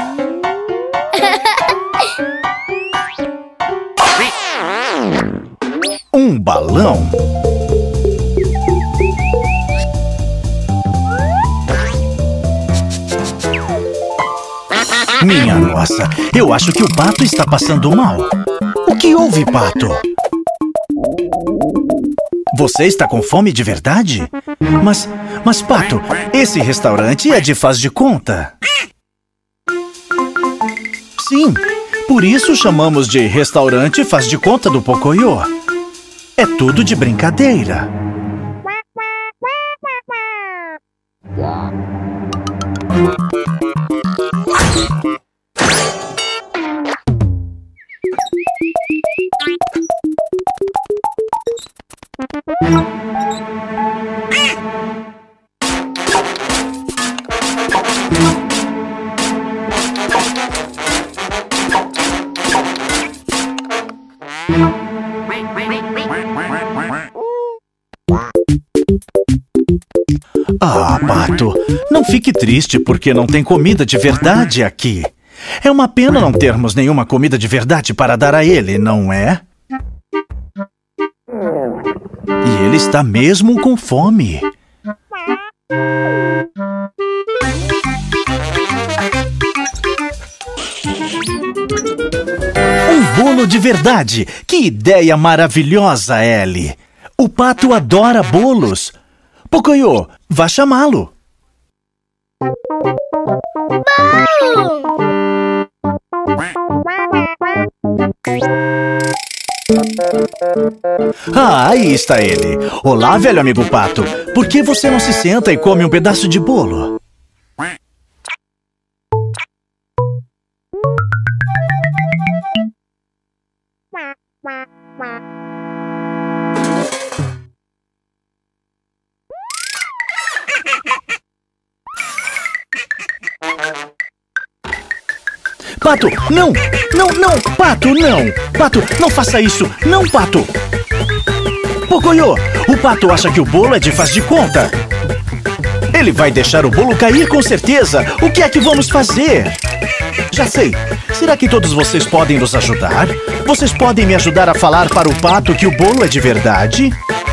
Um balão. Minha nossa, eu acho que o pato está passando mal. O que houve, pato? Você está com fome de verdade? Mas, mas pato, esse restaurante é de faz de conta. Sim, por isso chamamos de restaurante faz de conta do Pocoyo. É tudo de brincadeira. Ah, pato, não fique triste porque não tem comida de verdade aqui. É uma pena não termos nenhuma comida de verdade para dar a ele, não é? E ele está mesmo com fome. Um bolo de verdade! Que ideia maravilhosa, Ellie! O pato adora bolos. Pocoyo, vá chamá-lo. Ah, aí está ele. Olá, velho amigo pato. Por que você não se senta e come um pedaço de bolo? Pato, não! Não, não! Pato, não! Pato, não faça isso! Não, Pato! Pocoyo, o pato acha que o bolo é de faz de conta. Ele vai deixar o bolo cair com certeza. O que é que vamos fazer? Já sei. Será que todos vocês podem nos ajudar? Vocês podem me ajudar a falar para o pato que o bolo é de verdade?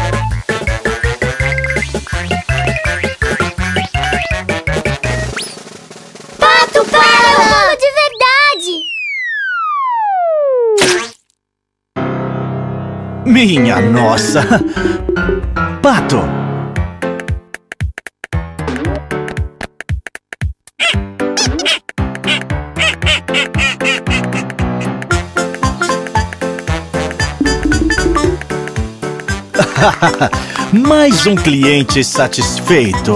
Pato, para! O bolo de verdade! Minha nossa! Pato! Mais um cliente satisfeito.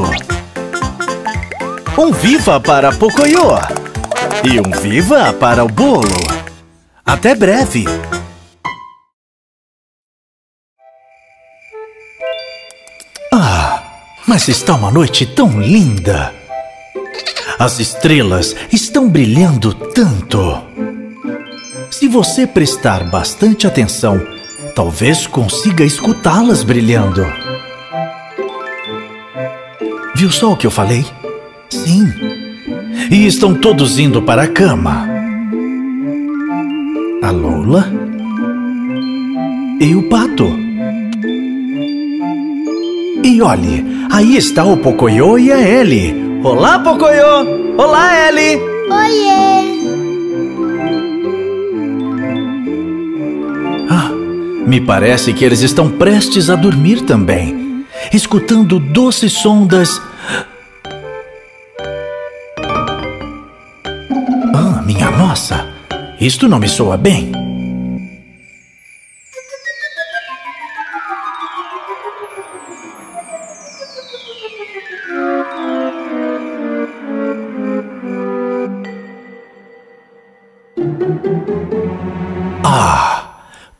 Um viva para Pocoyo. E um viva para o bolo. Até breve. Ah, mas está uma noite tão linda. As estrelas estão brilhando tanto. Se você prestar bastante atenção, talvez consiga escutá-las brilhando. Viu só o que eu falei? Sim. E estão todos indo para a cama. A Lola e o pato. E olhe, aí está o Pocoyo e a Ellie. Olá, Pocoyo! Olá, Ellie! Oiê! Ah, me parece que eles estão prestes a dormir também, escutando o doce som das... Ah, minha nossa! Isto não me soa bem.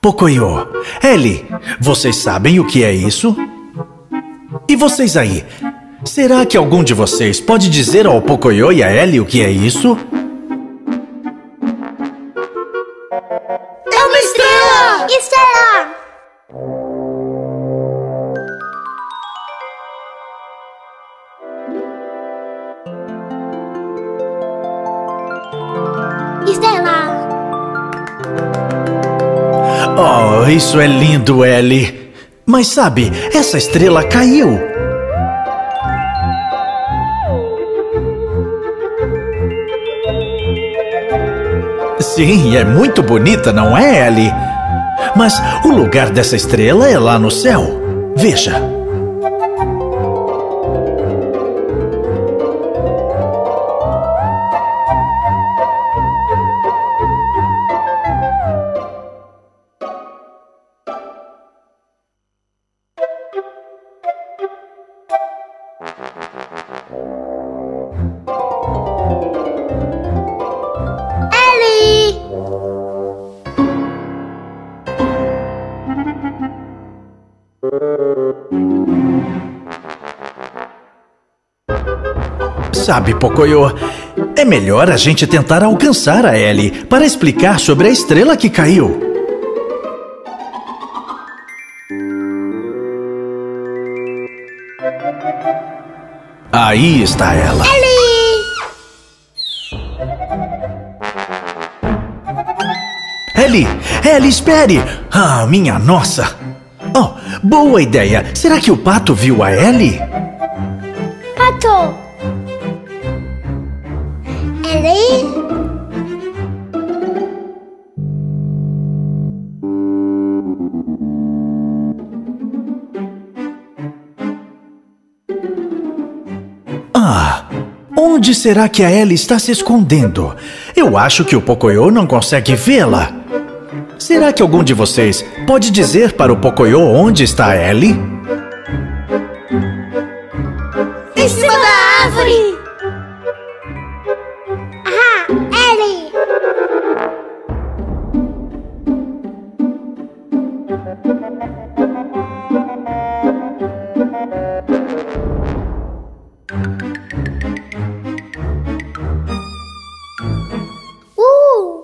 Pocoyo, Ellie, vocês sabem o que é isso? E vocês aí? Será que algum de vocês pode dizer ao Pocoyo e a Ellie o que é isso? É uma estrela! Estrela! Estrela! Oh, isso é lindo, Ellie. Mas sabe, essa estrela caiu. Sim, é muito bonita, não é, Ellie? Mas o lugar dessa estrela é lá no céu. Veja. Sabe, Pocoyo, é melhor a gente tentar alcançar a Ellie para explicar sobre a estrela que caiu. Aí está ela. Ellie! Ellie! Ellie, espere! Ah, minha nossa! Oh, boa ideia! Será que o pato viu a Ellie? Pato! Ellie? Ah, onde será que a Ellie está se escondendo? Eu acho que o Pocoyo não consegue vê-la. Será que algum de vocês pode dizer para o Pocoyo onde está a Ellie? Em cima da árvore! Ah, Ellie! Uh!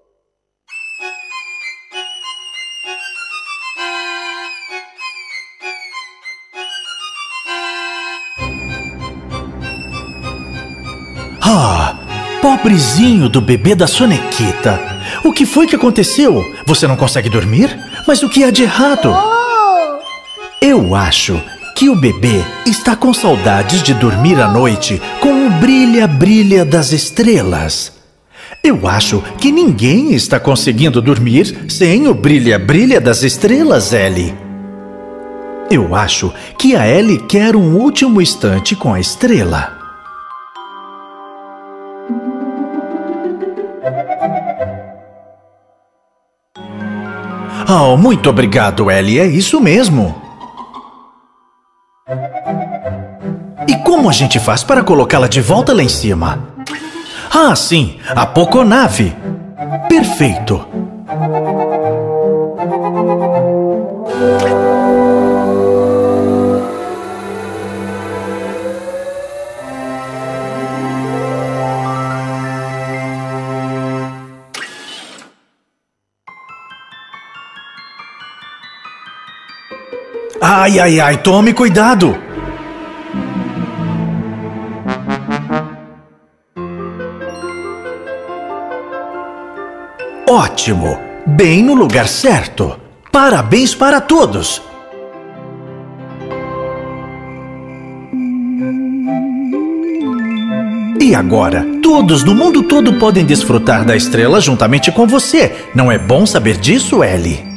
Ah, pobrezinho do bebê da Sonequita. O que foi que aconteceu? Você não consegue dormir? Mas o que há de errado? Oh! Eu acho que o bebê está com saudades de dormir à noite com o brilha-brilha das estrelas. Eu acho que ninguém está conseguindo dormir sem o brilha-brilha das estrelas, Ellie. Eu acho que a Ellie quer um último instante com a estrela. Oh, muito obrigado, Ellie. É isso mesmo. E como a gente faz para colocá-la de volta lá em cima? Ah, sim, a Poconave. Perfeito. Ai, ai, ai, tome cuidado! Ótimo! Bem no lugar certo! Parabéns para todos! E agora, todos no mundo todo podem desfrutar da estrela juntamente com você. Não é bom saber disso, Ellie?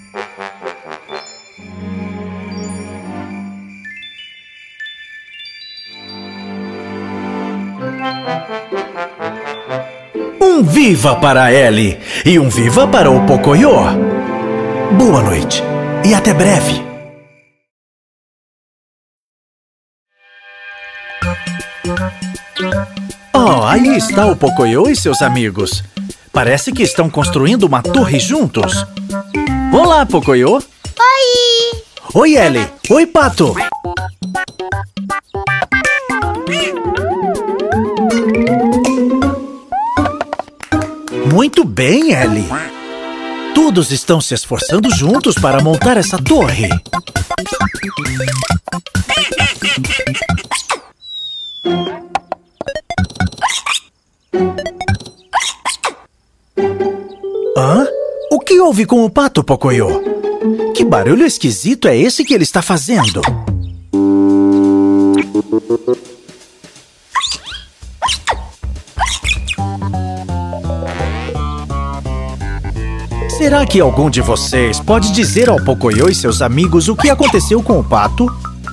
Um viva para a Ellie e um viva para o Pocoyo. Boa noite e até breve. Oh, aí está o Pocoyo e seus amigos. Parece que estão construindo uma torre juntos. Olá, Pocoyo. Oi! Oi, Ellie. Oi, Pato. Muito bem, Ellie. Todos estão se esforçando juntos para montar essa torre. Hã? O que houve com o pato, Pocoyo? Que barulho esquisito é esse que ele está fazendo? Será que algum de vocês pode dizer ao Pocoyo e seus amigos o que aconteceu com o pato?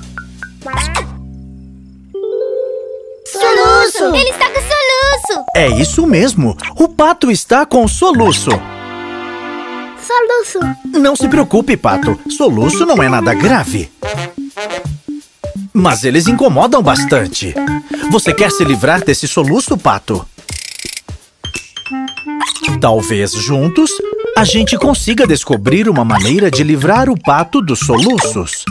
Soluço! Ele está com soluço! É isso mesmo! O pato está com soluço! Soluço! Não se preocupe, Pato. Soluço não é nada grave. Mas eles incomodam bastante. Você quer se livrar desse soluço, Pato? Talvez juntos a gente consiga descobrir uma maneira de livrar o pato dos soluços.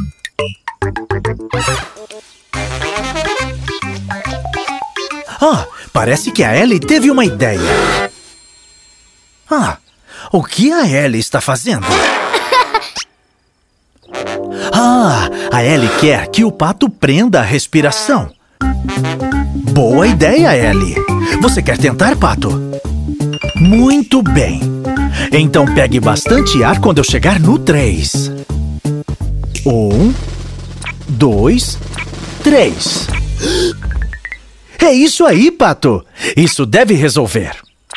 Ah, parece que a Ellie teve uma ideia. Ah, o que a Ellie está fazendo? Ah, a Ellie quer que o pato prenda a respiração. Boa ideia, Ellie. Você quer tentar, Pato? Muito bem. Então pegue bastante ar quando eu chegar no três. Um, dois, três. É isso aí, Pato. Isso deve resolver.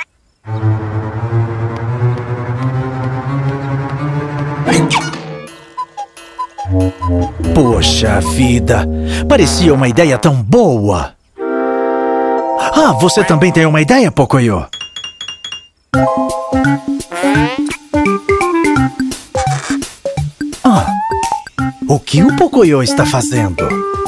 Poxa vida, parecia uma ideia tão boa. Ah, você também tem uma ideia, Pocoyo? Ah, o que o Pocoyo está fazendo?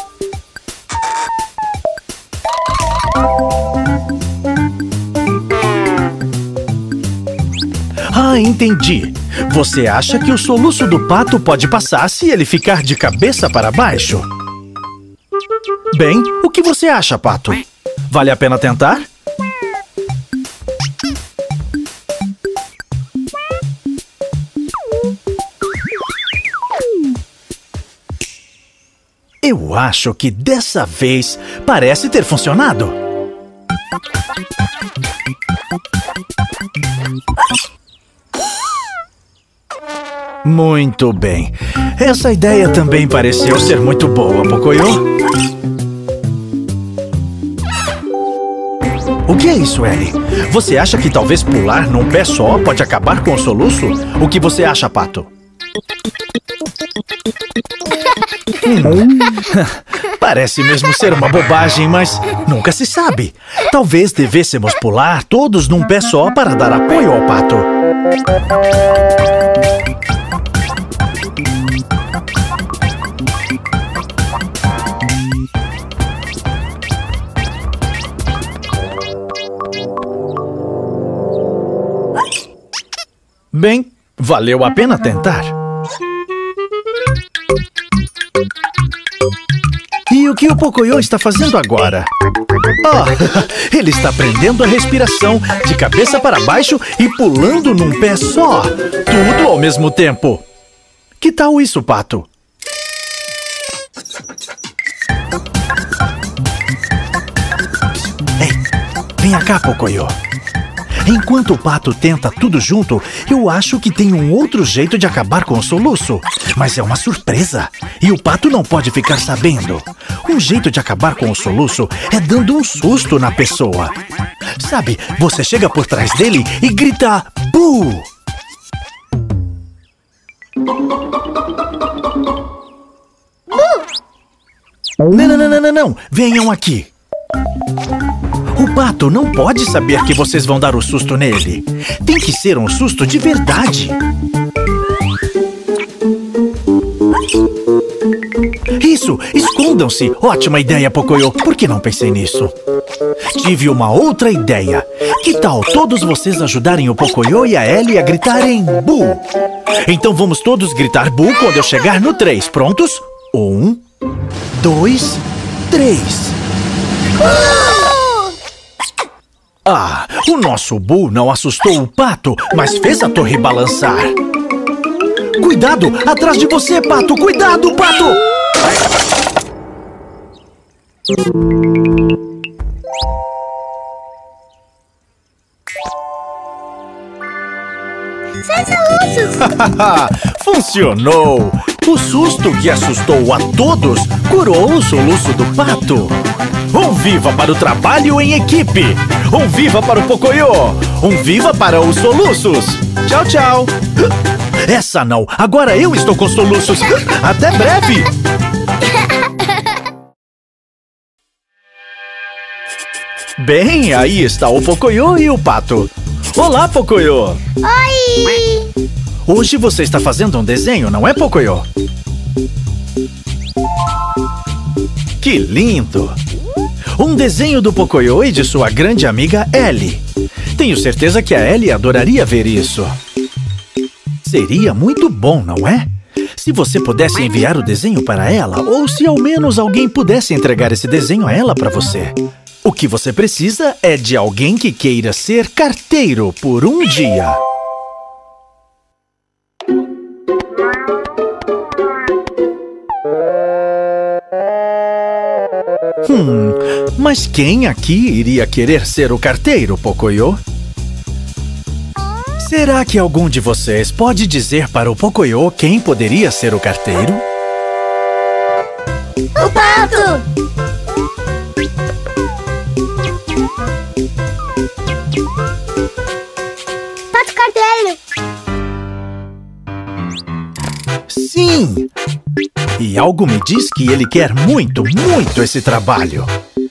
Ah, entendi. Você acha que o soluço do pato pode passar se ele ficar de cabeça para baixo? Bem, o que você acha, Pato? Vale a pena tentar? Eu acho que dessa vez parece ter funcionado. Muito bem. Essa ideia também pareceu ser muito boa, Pocoyo. O que é isso, Ellie? Você acha que talvez pular num pé só pode acabar com o soluço? O que você acha, Pato? Hum. Parece mesmo ser uma bobagem, mas nunca se sabe. Talvez devêssemos pular todos num pé só para dar apoio ao pato. Bem, valeu a pena tentar. E o que o Pocoyo está fazendo agora? Oh, ele está prendendo a respiração de cabeça para baixo e pulando num pé só. Tudo ao mesmo tempo. Que tal isso, Pato? Ei, venha cá, Pocoyo. Enquanto o pato tenta tudo junto, eu acho que tem um outro jeito de acabar com o soluço. Mas é uma surpresa. E o pato não pode ficar sabendo. Um jeito de acabar com o soluço é dando um susto na pessoa. Sabe, você chega por trás dele e grita "Boo!" Não, não, não, não, não. Venham aqui. O pato não pode saber que vocês vão dar o susto nele. Tem que ser um susto de verdade. Isso! Escondam-se! Ótima ideia, Pocoyo. Por que não pensei nisso? Tive uma outra ideia. Que tal todos vocês ajudarem o Pocoyo e a Ellie a gritarem Bu? Então vamos todos gritar Bu quando eu chegar no três. Prontos? Um, dois, três. Ah, o nosso Bu não assustou o pato, mas fez a torre balançar. Cuidado! Atrás de você, pato! Cuidado, pato! Funcionou! O susto que assustou a todos curou o soluço do pato. Um viva para o trabalho em equipe! Um viva para o Pocoyo! Um viva para os soluços! Tchau, tchau! Essa não! Agora eu estou com soluços! Até breve! Bem, aí está o Pocoyo e o pato. Olá, Pocoyo! Oi! Hoje você está fazendo um desenho, não é, Pocoyo? Que lindo! Um desenho do Pocoyo e de sua grande amiga Ellie. Tenho certeza que a Ellie adoraria ver isso. Seria muito bom, não é? Se você pudesse enviar o desenho para ela, ou se ao menos alguém pudesse entregar esse desenho a ela para você. O que você precisa é de alguém que queira ser carteiro por um dia. Hum, mas quem aqui iria querer ser o carteiro, Pocoyo? Será que algum de vocês pode dizer para o Pocoyo quem poderia ser o carteiro? O pato! Pato carteiro! Sim! E algo me diz que ele quer muito, muito esse trabalho.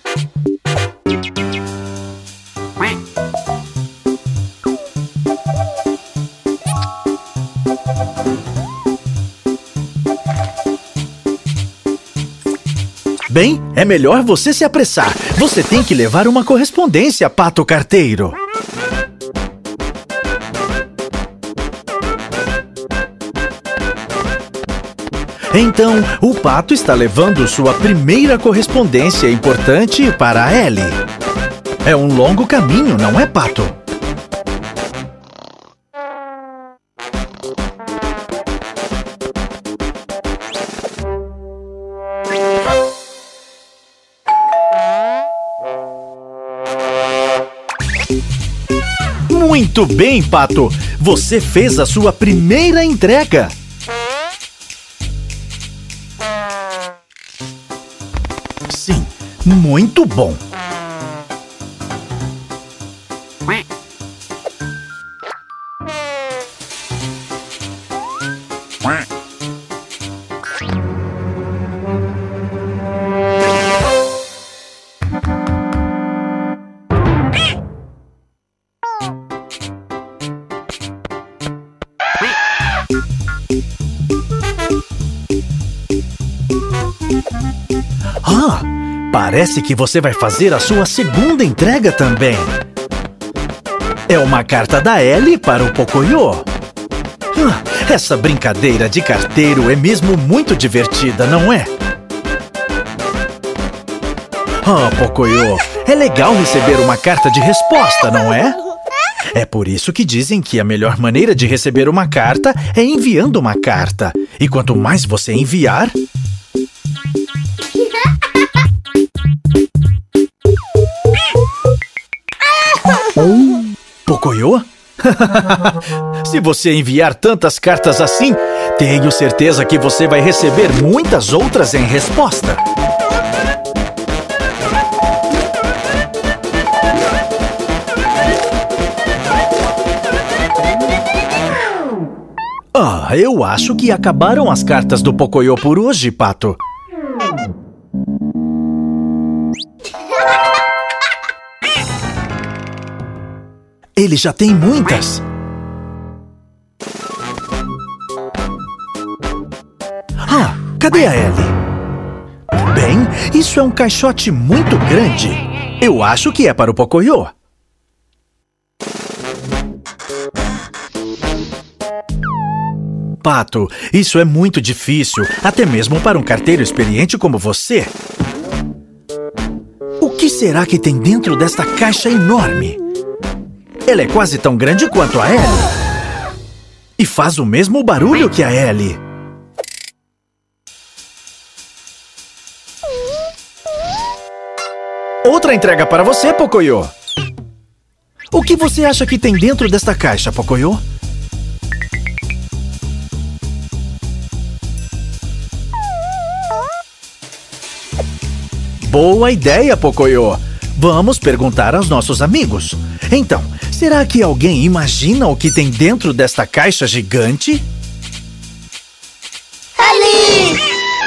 Bem, é melhor você se apressar. Você tem que levar uma correspondência, pato carteiro. Então, o pato está levando sua primeira correspondência importante para a Ellie. É um longo caminho, não é, pato? Muito bem, pato! Você fez a sua primeira entrega! Sim, muito bom! Ah, parece que você vai fazer a sua segunda entrega também. É uma carta da Ellie para o Pocoyo. Ah, essa brincadeira de carteiro é mesmo muito divertida, não é? Ah, Pocoyo, é legal receber uma carta de resposta, não é? É por isso que dizem que a melhor maneira de receber uma carta é enviando uma carta. E quanto mais você enviar... Pocoyo? Se você enviar tantas cartas assim, tenho certeza que você vai receber muitas outras em resposta. Ah, eu acho que acabaram as cartas do Pocoyo por hoje, pato. Ele já tem muitas. Ah, cadê a Ellie? Bem, isso é um caixote muito grande. Eu acho que é para o Pocoyo. Pato, isso é muito difícil, até mesmo para um carteiro experiente como você. O que será que tem dentro desta caixa enorme? Ela é quase tão grande quanto a Ellie. E faz o mesmo barulho que a Ellie. Outra entrega para você, Pocoyo. O que você acha que tem dentro desta caixa, Pocoyo? Boa ideia, Pocoyo. Vamos perguntar aos nossos amigos. Então, será que alguém imagina o que tem dentro desta caixa gigante? Ali!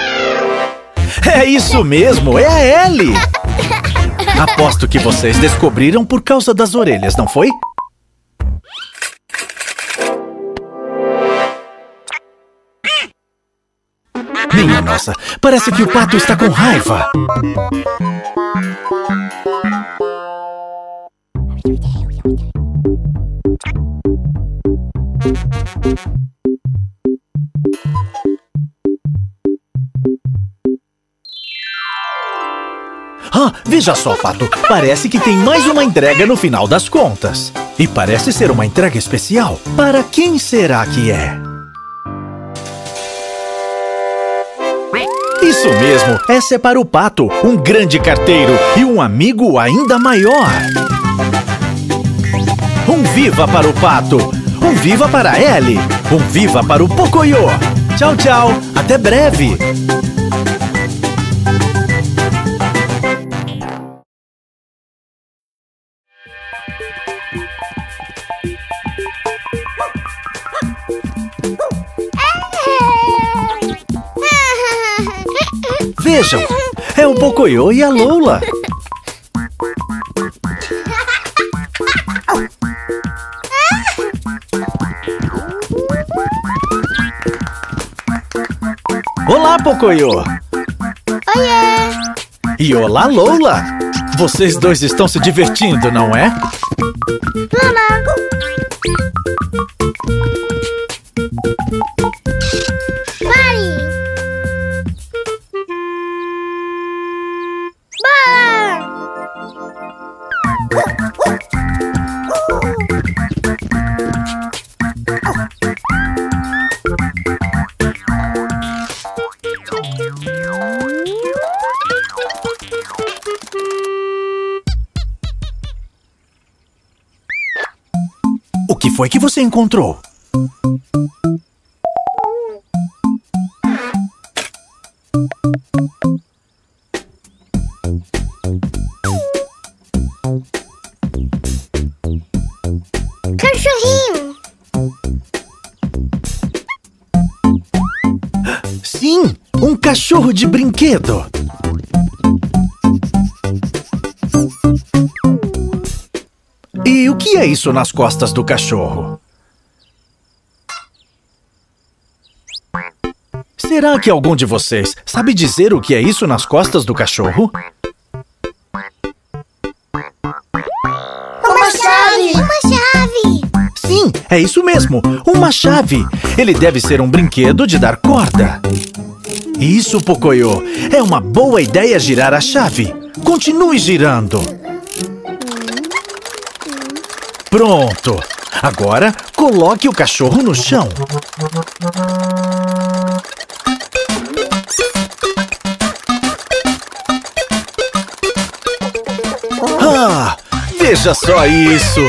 É isso mesmo, é a Ellie! Aposto que vocês descobriram por causa das orelhas, não foi? Minha nossa, parece que o pato está com raiva. Ah, veja só, Pato. Parece que tem mais uma entrega no final das contas. E parece ser uma entrega especial. Para quem será que é? Isso mesmo, essa é para o Pato, um grande carteiro e um amigo ainda maior. Um viva para o Pato, um viva para a Ellie, um viva para o Pocoyo. Tchau, tchau, até breve. Vejam, é o Pocoyo e a Lola. Olá, Pocoyo. Oiê! E olá, Lola. Vocês dois estão se divertindo, não é? Mama! Pare! O que foi que você encontrou? Cachorrinho! Sim, um cachorro de brinquedo. E o que é isso nas costas do cachorro? Será que algum de vocês sabe dizer o que é isso nas costas do cachorro? Uma chave! Uma chave! Sim, é isso mesmo, uma chave. Ele deve ser um brinquedo de dar corda. Isso, Pocoyo, é uma boa ideia girar a chave. Continue girando. Pronto. Agora, coloque o cachorro no chão. Ah, veja só isso.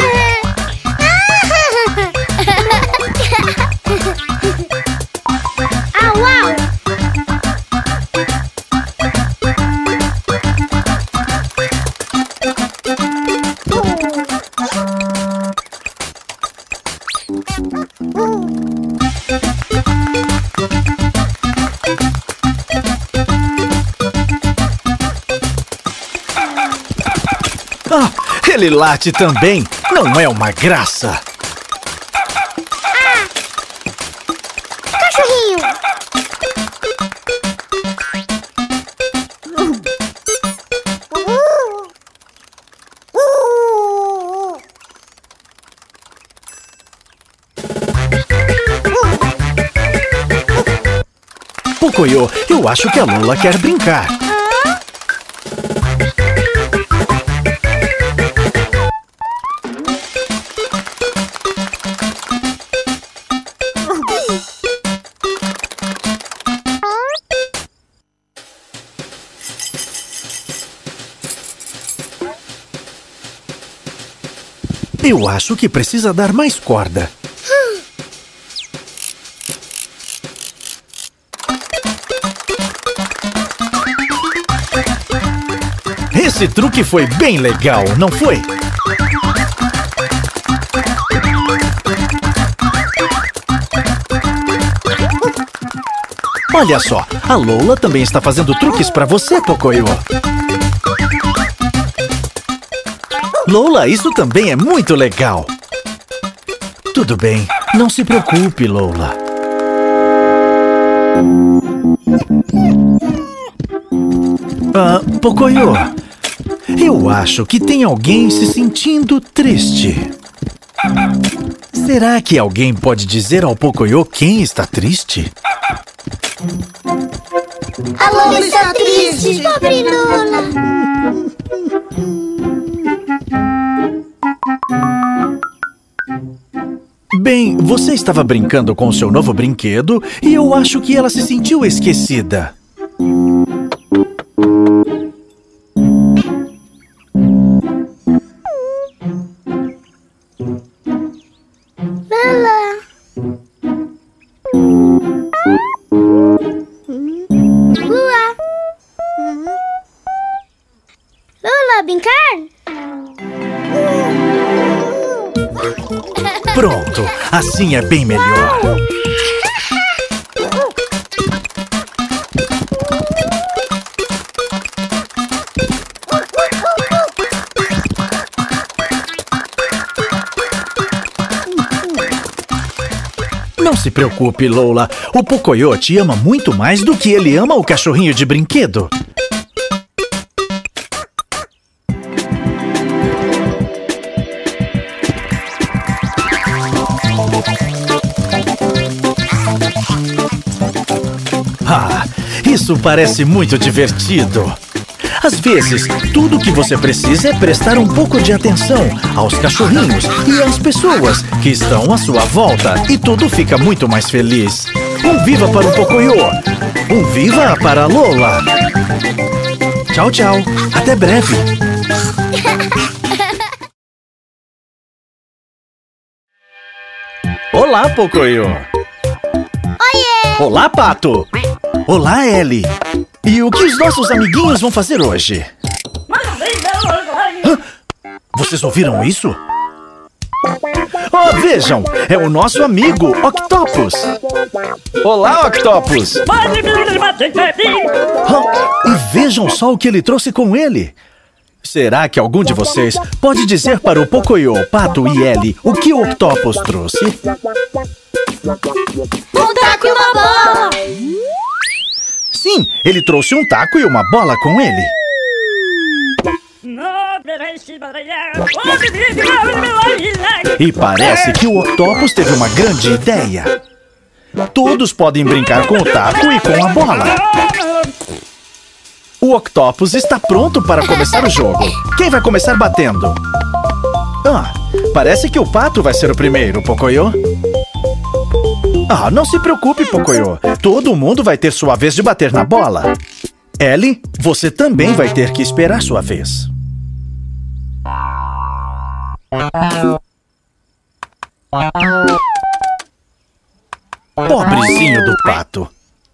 Au, au! Ah, ele late também. Não é uma graça. Cachorrinho! Pocoyo, eu acho que a Lola quer brincar. Eu acho que precisa dar mais corda. Esse truque foi bem legal, não foi? Olha só, a Lola também está fazendo truques para você, Pocoyo. Lola, isso também é muito legal. Tudo bem, não se preocupe, Lola. Ah, Pocoyo, eu acho que tem alguém se sentindo triste. Será que alguém pode dizer ao Pocoyo quem está triste? A Lola está triste, pobre Lola. Bem, você estava brincando com o seu novo brinquedo e eu acho que ela se sentiu esquecida. Lola. Lua. Lola, brincar? Pronto, assim é bem melhor. Não se preocupe, Lola. O Pocoyo te ama muito mais do que ele ama o cachorrinho de brinquedo. Ah, isso parece muito divertido. Às vezes, tudo o que você precisa é prestar um pouco de atenção aos cachorrinhos e às pessoas que estão à sua volta e tudo fica muito mais feliz. Um viva para o Pocoyo! Um viva para a Lola! Tchau, tchau! Até breve! Olá, Pocoyo! Oiê! Olá, Pato! Olá, Ellie! E o que os nossos amiguinhos vão fazer hoje? Hã? Vocês ouviram isso? Oh, vejam! É o nosso amigo, Octopus! Olá, Octopus! Hã? E vejam só o que ele trouxe com ele! Será que algum de vocês pode dizer para o Pocoyo, Pato e Ellie o que o Octopus trouxe? Um taco e uma bola! Sim, ele trouxe um taco e uma bola com ele. E parece que o Octopus teve uma grande ideia. Todos podem brincar com o taco e com a bola. O Octopus está pronto para começar o jogo. Quem vai começar batendo? Ah, parece que o Pato vai ser o primeiro, Pocoyo. Ah, não se preocupe, Pocoyo. Todo mundo vai ter sua vez de bater na bola. Ellie, você também vai ter que esperar sua vez. Pobrezinho do Pato.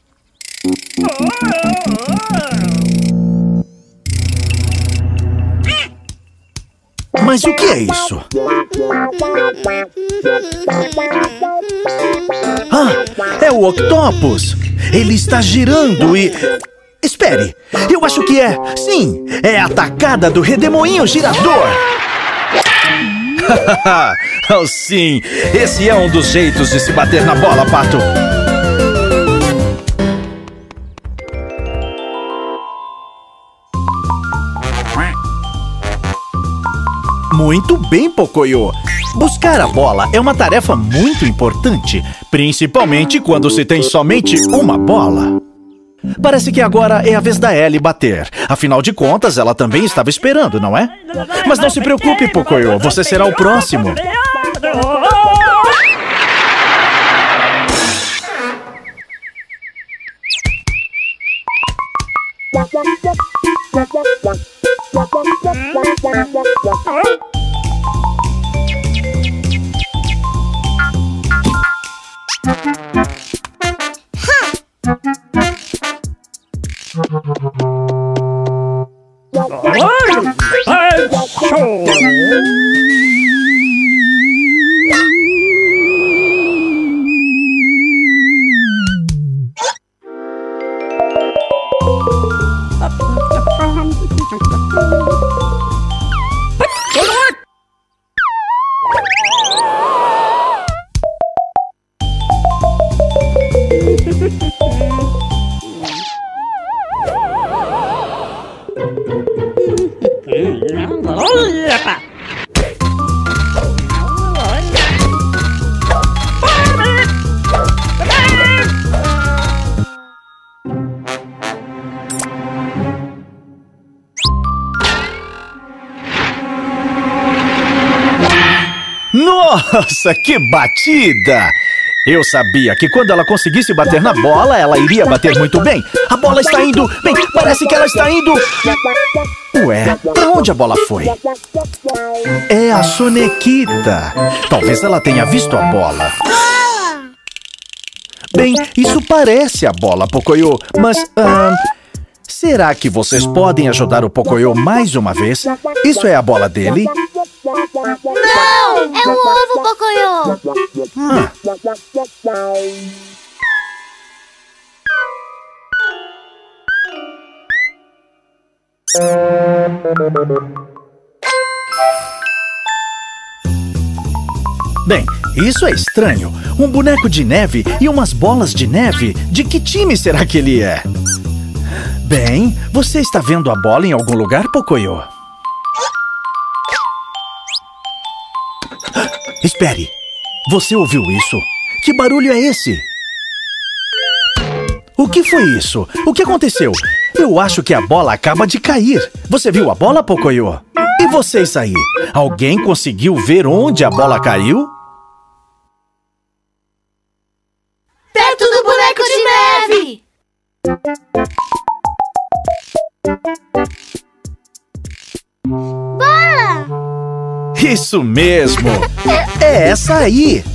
Mas o que é isso? Ah, é o Octopus! Ele está girando e... Espere! Eu acho que é... Sim! É a tacada do redemoinho girador! Oh, sim! Esse é um dos jeitos de se bater na bola, Pato! Muito bem, Pocoyo! Buscar a bola é uma tarefa muito importante, principalmente quando se tem somente uma bola. Parece que agora é a vez da Ellie bater. Afinal de contas, ela também estava esperando, não é? Mas não se preocupe, Pocoyo, você será o próximo. Nossa, que batida! Eu sabia que quando ela conseguisse bater na bola, ela iria bater muito bem. A bola está indo... Bem, parece que ela está indo... Ué, pra onde a bola foi? É a Sonequita. Talvez ela tenha visto a bola. Bem, isso parece a bola, Pocoyo, mas... Hum, será que vocês podem ajudar o Pocoyo mais uma vez? Isso é a bola dele? Não! É um ovo, Pocoyo! Ah. Bem, isso é estranho. Um boneco de neve e umas bolas de neve. De que time será que ele é? Bem, você está vendo a bola em algum lugar, Pocoyo? Espere! Você ouviu isso? Que barulho é esse? O que foi isso? O que aconteceu? Eu acho que a bola acaba de cair. Você viu a bola, Pocoyo? E vocês aí? Alguém conseguiu ver onde a bola caiu? Perto do boneco de neve! Bola! Isso mesmo! É essa aí!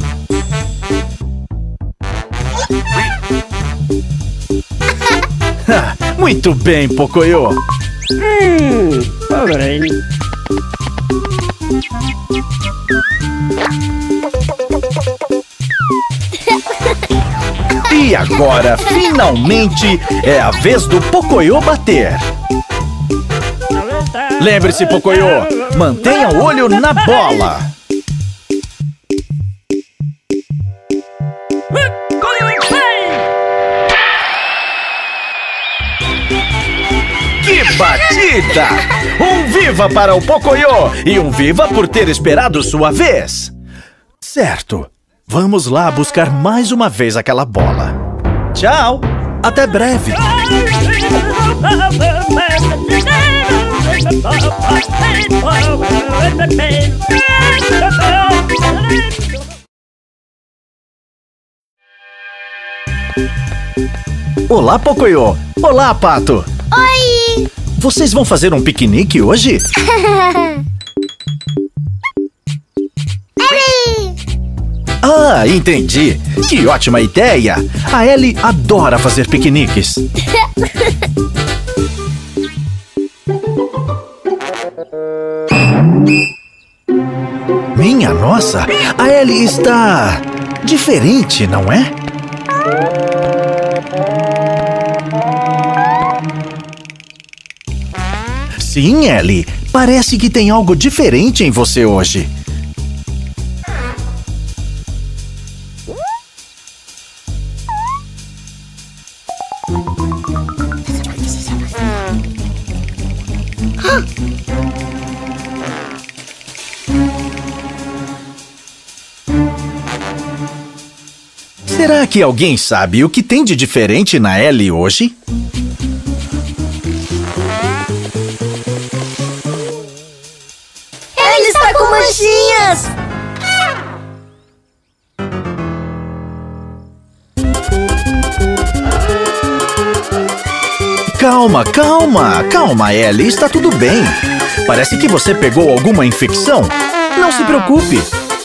Muito bem, Pocoyo! Hum, adorei. E agora, finalmente, é a vez do Pocoyo bater! Lembre-se, Pocoyo, mantenha o olho na bola! Que batida! Um viva para o Pocoyo e um viva por ter esperado sua vez! Certo, vamos lá buscar mais uma vez aquela bola. Tchau! Até breve! Olá, Pocoyo! Olá, Pato! Oi! Vocês vão fazer um piquenique hoje? Ellie! Ah, entendi! Que ótima ideia! A Ellie adora fazer piqueniques. Minha nossa! A Ellie está... diferente, não é? Sim, Ellie. Parece que tem algo diferente em você hoje. Será que alguém sabe o que tem de diferente na Ellie hoje? Ele está com manchinhas! Calma, calma, calma, Ellie, está tudo bem. Parece que você pegou alguma infecção. Não se preocupe.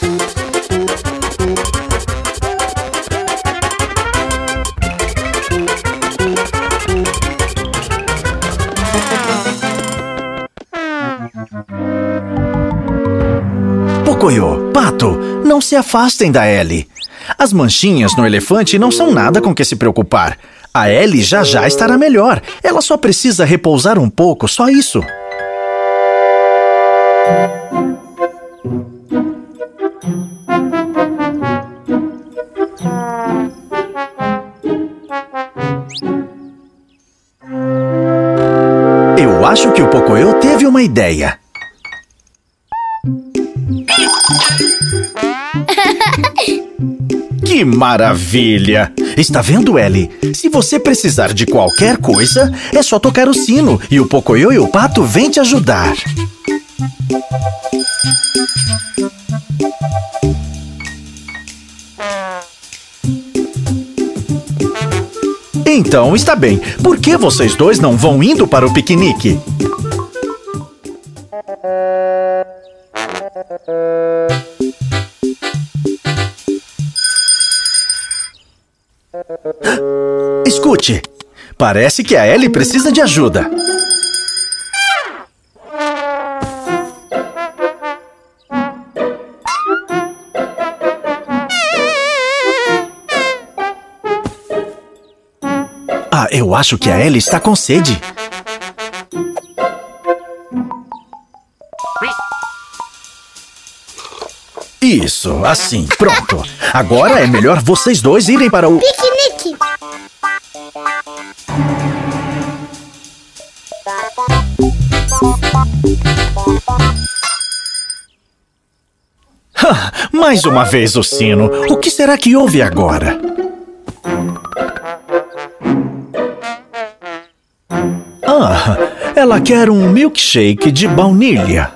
Pocoyo, Pato, não se afastem da Ellie. As manchinhas no elefante não são nada com que se preocupar. A Ellie já já estará melhor. Ela só precisa repousar um pouco, só isso. Eu acho que o Pocoyo teve uma ideia. Que maravilha! Está vendo, Ellie? Se você precisar de qualquer coisa, é só tocar o sino e o Pocoyo e o Pato vêm te ajudar. Então, está bem. Por que vocês dois não vão indo para o piquenique? Escute, parece que a Ellie precisa de ajuda. Ah, eu acho que a Ellie está com sede. Isso, assim, pronto. Agora é melhor vocês dois irem para o... Piquenique! Ah, mais uma vez o sino. O que será que houve agora? Ah, ela quer um milkshake de baunilha.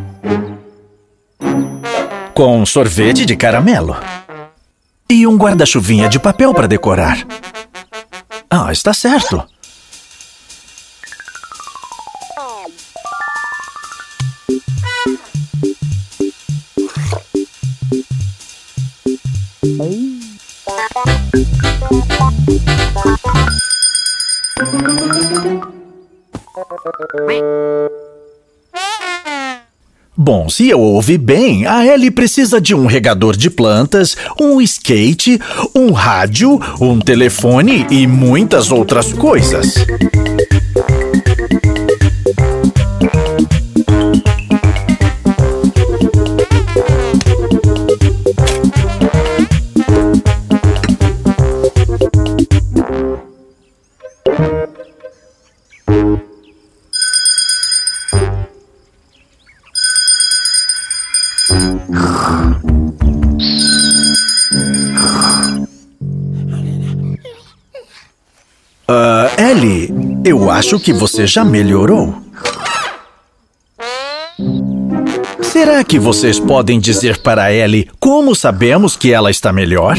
Com sorvete de caramelo. E um guarda-chuvinha de papel para decorar. Ah, está certo. Bom, se eu ouvi bem, a Ellie precisa de um regador de plantas, um skate, um rádio, um telefone e muitas outras coisas. Uh, Ellie, eu acho que você já melhorou. Será que vocês podem dizer para Ellie como sabemos que ela está melhor?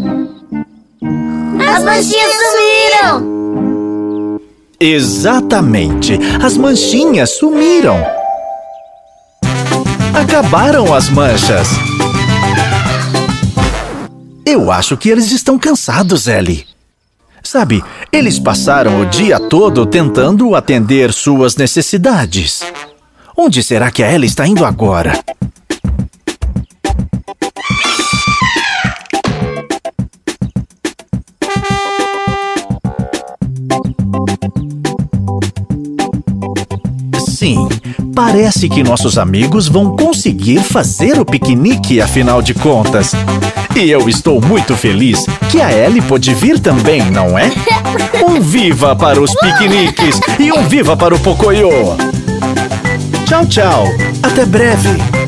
As manchinhas sumiram! Exatamente, as manchinhas sumiram. Acabaram as manchas. Eu acho que eles estão cansados, Ellie. Sabe, eles passaram o dia todo tentando atender suas necessidades. Onde será que a Ellie está indo agora? Sim, parece que nossos amigos vão conseguir fazer o piquenique, afinal de contas. E eu estou muito feliz que a Ellie pôde vir também, não é? Um viva para os piqueniques e um viva para o Pocoyo! Tchau, tchau! Até breve!